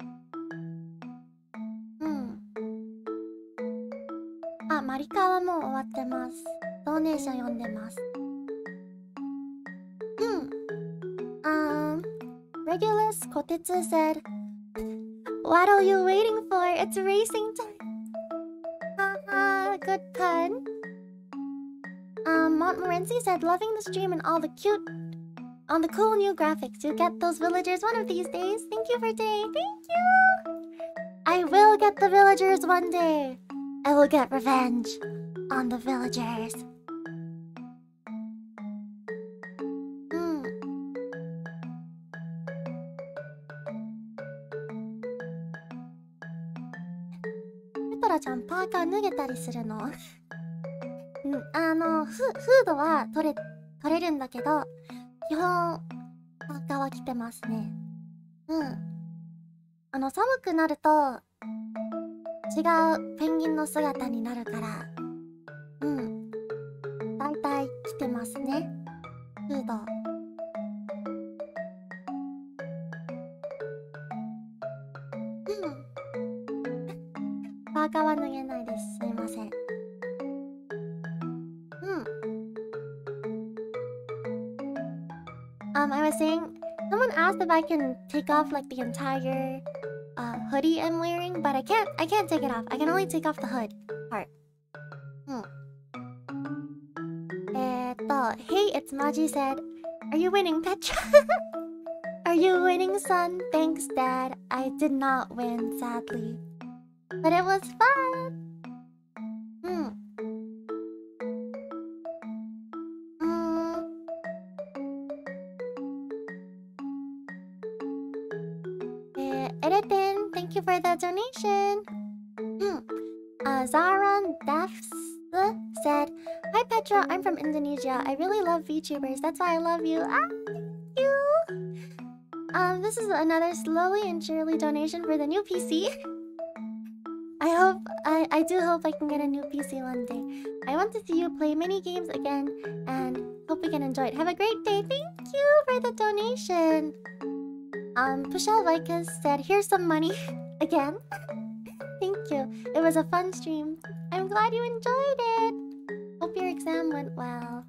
Marikawa も終わってます。ドネーション読んでます。Regulus Kotetsu said, what are you waiting for? It's racing time. Haha, good pun. Montmorency said, loving the stream and all the cool new graphics. You'll get those villagers one of these days. Thank you for today. Thank you. I will get the villagers one day. I will get revenge on the villagers. Utora-chan, パーカー脱げたりするの？フードは取れるんだけど、基本パーカーは着てますね。寒くなると違うペンギンの姿になるから、だいたい着てますね、フード。パーカーは脱げないです。すいません。I was saying, someone asked if I can take off like the entire hoodie I'm wearing, but I can't take it off. I can only take off the hood part. Hey, it's Maji said, are you winning Petra? Are you winning, son? Thanks, Dad. I did not win, sadly. But it was fun! Editin, thank you for the donation. Zaron Dafs said, "Hi Petra, I'm from Indonesia. I really love VTubers. That's why I love you." Thank you. This is another slowly and surely donation for the new PC. I do hope I can get a new PC one day. I want to see you play mini games again and hope we can enjoy it. Have a great day. Thank you for the donation. Pushal Vikas said, "Here's some money." Again. Thank you. It was a fun stream. I'm glad you enjoyed it. Hope your exam went well.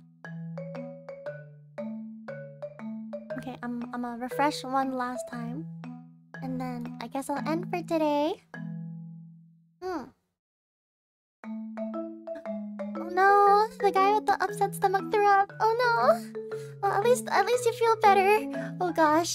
Okay, I'm gonna refresh one last time. And then I guess I'll end for today. Oh no, the guy with the upset stomach threw up. Oh no. Well, at least you feel better. Oh gosh.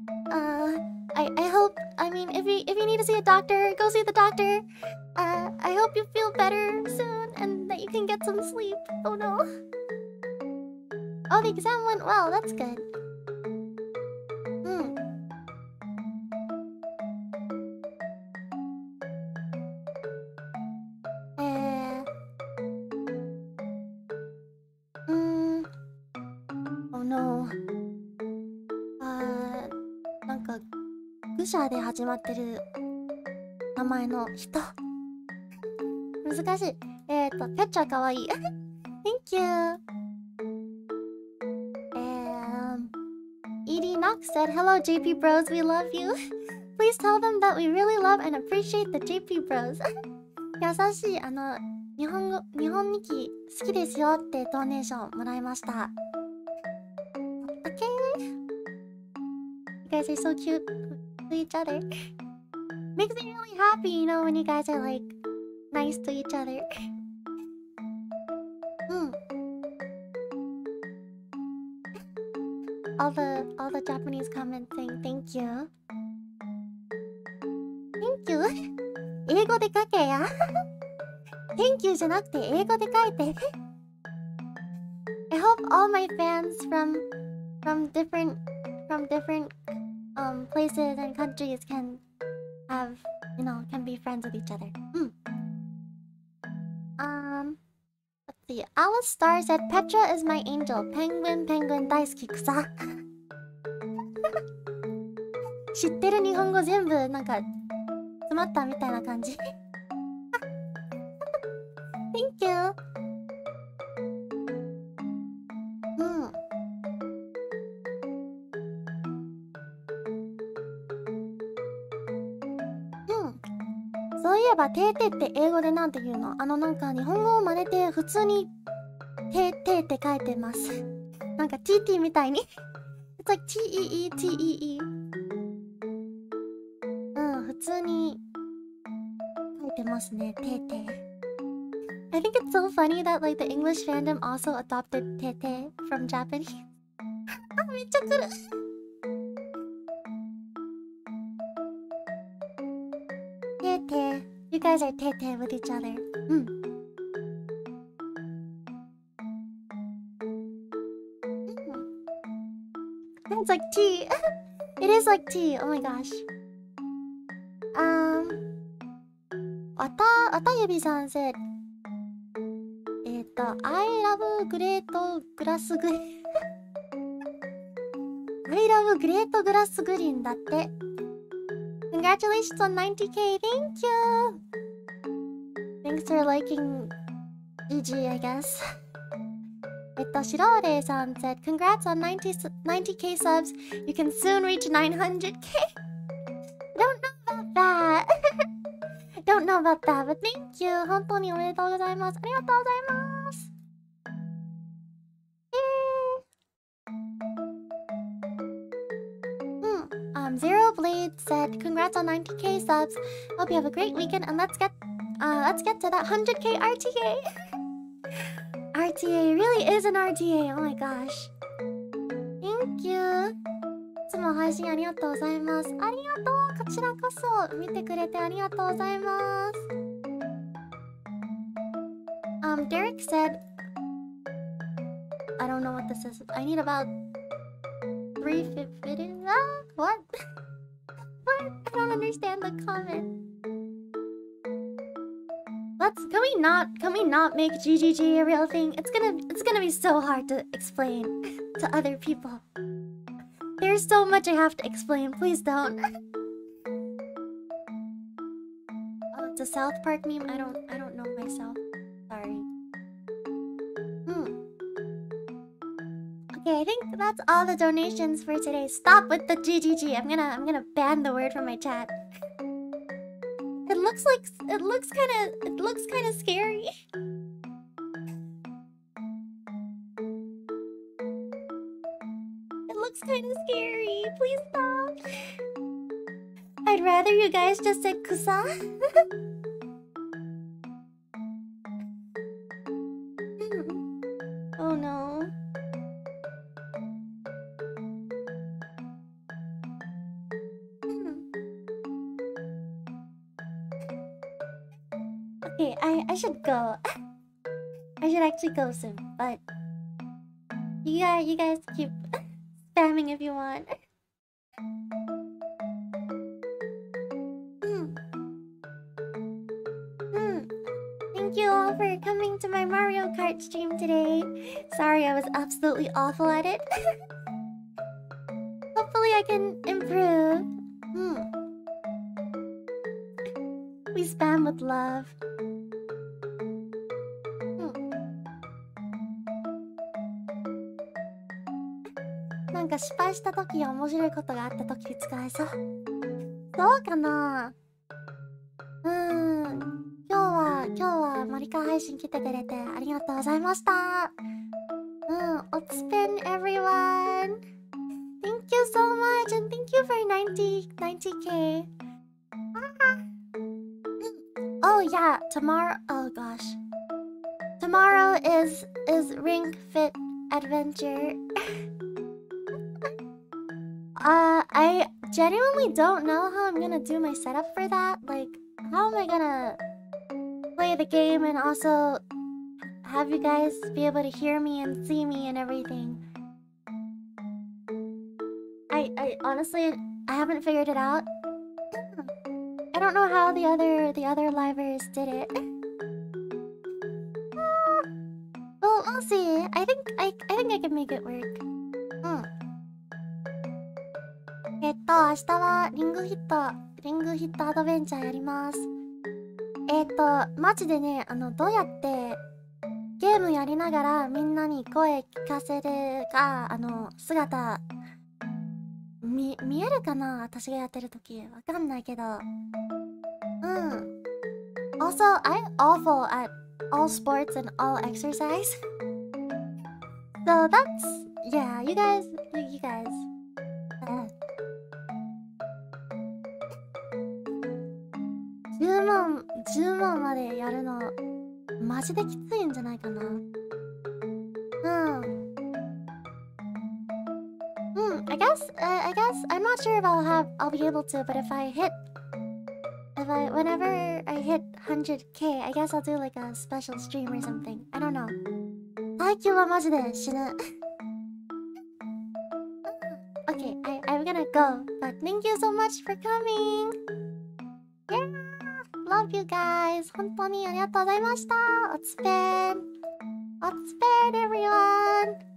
I hope, I mean, if you need to see a doctor, go see the doctor. I hope you feel better soon and that you can get some sleep. Oh no. Oh, the exam went well. That's good. Oh no. なんかグシャで始まってる名前の人。難しい。ペッチャかわいい。Thank you. Edie Knox said, "Hello JP Bros, we love you. Please tell them that we really love and appreciate the JP Bros." 優しい。日本日記好きですよってドネーションもらいました。Okay. You guys are so cute to each other. Makes me really happy, you know, when you guys are like nice to each other. All the Japanese comments saying thank you. Thank you. 英語で書けや。Thank you じゃなくて英語で書いて。I hope all my fans from different places and countries can have, you know, can be friends with each other. Let's see. Alice Star said, "Petra is my angel. Penguin 大好き草." 知ってる日本語全部なんか詰まったみたいな感じ。Thank you.そういえば、てーてって英語でなんて言うの？なんか日本語を真似て普通にてーてーって書いてます。なんか TT みたいに。It's like TEE。普通に書いてますね、てーてー。I think it's so funny that like the English fandom also adopted Tete from Japanese. めっちゃ来る。Tete. You guys are Tete with each other. It's like tea. It is like tea. Oh my gosh. あたゆびさん said, I love great grass green. I love great grass green だって。Congratulations on 90k. Thank you. Thanks for liking EG, I guess. シローレイさん said, "Congrats on 90k subs. You can soon reach 900k." Don't know about that, but thank you. 本当におめでとうございます。ありがとうございます。Zero Blade said, "Congrats on 90k subs. Hope you have a great weekend and let's get to that 100k RTA." RTA really is an RTA. Oh my gosh. Thank you. つも配信ありがとうございます。ありがとう。こちらこそ見てくれてありがとうございます。Derek said, I don't know what this is. I need about 350. What? What? I don't understand the comment. Can we not make GGG a real thing? It's gonna be so hard to explain to other people. There's so much I have to explain. Please don't. Oh, it's a South Park meme. I don't know myself. Sorry. Okay, I think that's all the donations for today. Stop with the GGG. I'm gonna ban the word from my chat. It looks kind of scary. It looks kind of scary. Please stop. I'd rather you guys just said kusa. Oh no. Okay, I should go. I should actually go soon, but you guys keep spamming if you want. Thank you all for coming to my Mario Kart stream today. Sorry, I was absolutely awful at it. Hopefully I can improve. We spam with love.なんか失敗した時や面白いことがあった時使えそう。そうかな。今日はマリカ配信来てくれてありがとうございました。Let's spin everyone. Thank you so much and thank you for 90k. Oh yeah, tomorrow. Oh gosh, tomorrow is Ring Fit Adventure. I genuinely don't know how I'm gonna do my setup for that. Like, how am I gonna play the game and also have you guys be able to hear me and see me and everything? I honestly, I haven't figured it out. I don't know how the other livers did it. Well, we'll see. I think I can make it work. 明日はリングヒットアドベンチャーやります。マジでね、どうやってゲームやりながらみんなに声聞かせるか、姿見えるかな、私がやってる時。わかんないけど。Also, I'm awful at all sports and all exercise. So that's, yeah, you guys. 10問までやるのマジできついんじゃないかな。I guess I'm not sure if I'll be able to, but whenever I hit 100k, I guess I'll do like a special stream or something. I don't know. 最近はマジで死ぬ。Okay, I'm gonna go, but thank you so much for coming. Yeah. Love you guys. 本当にありがとうございました。Let's spin everyone.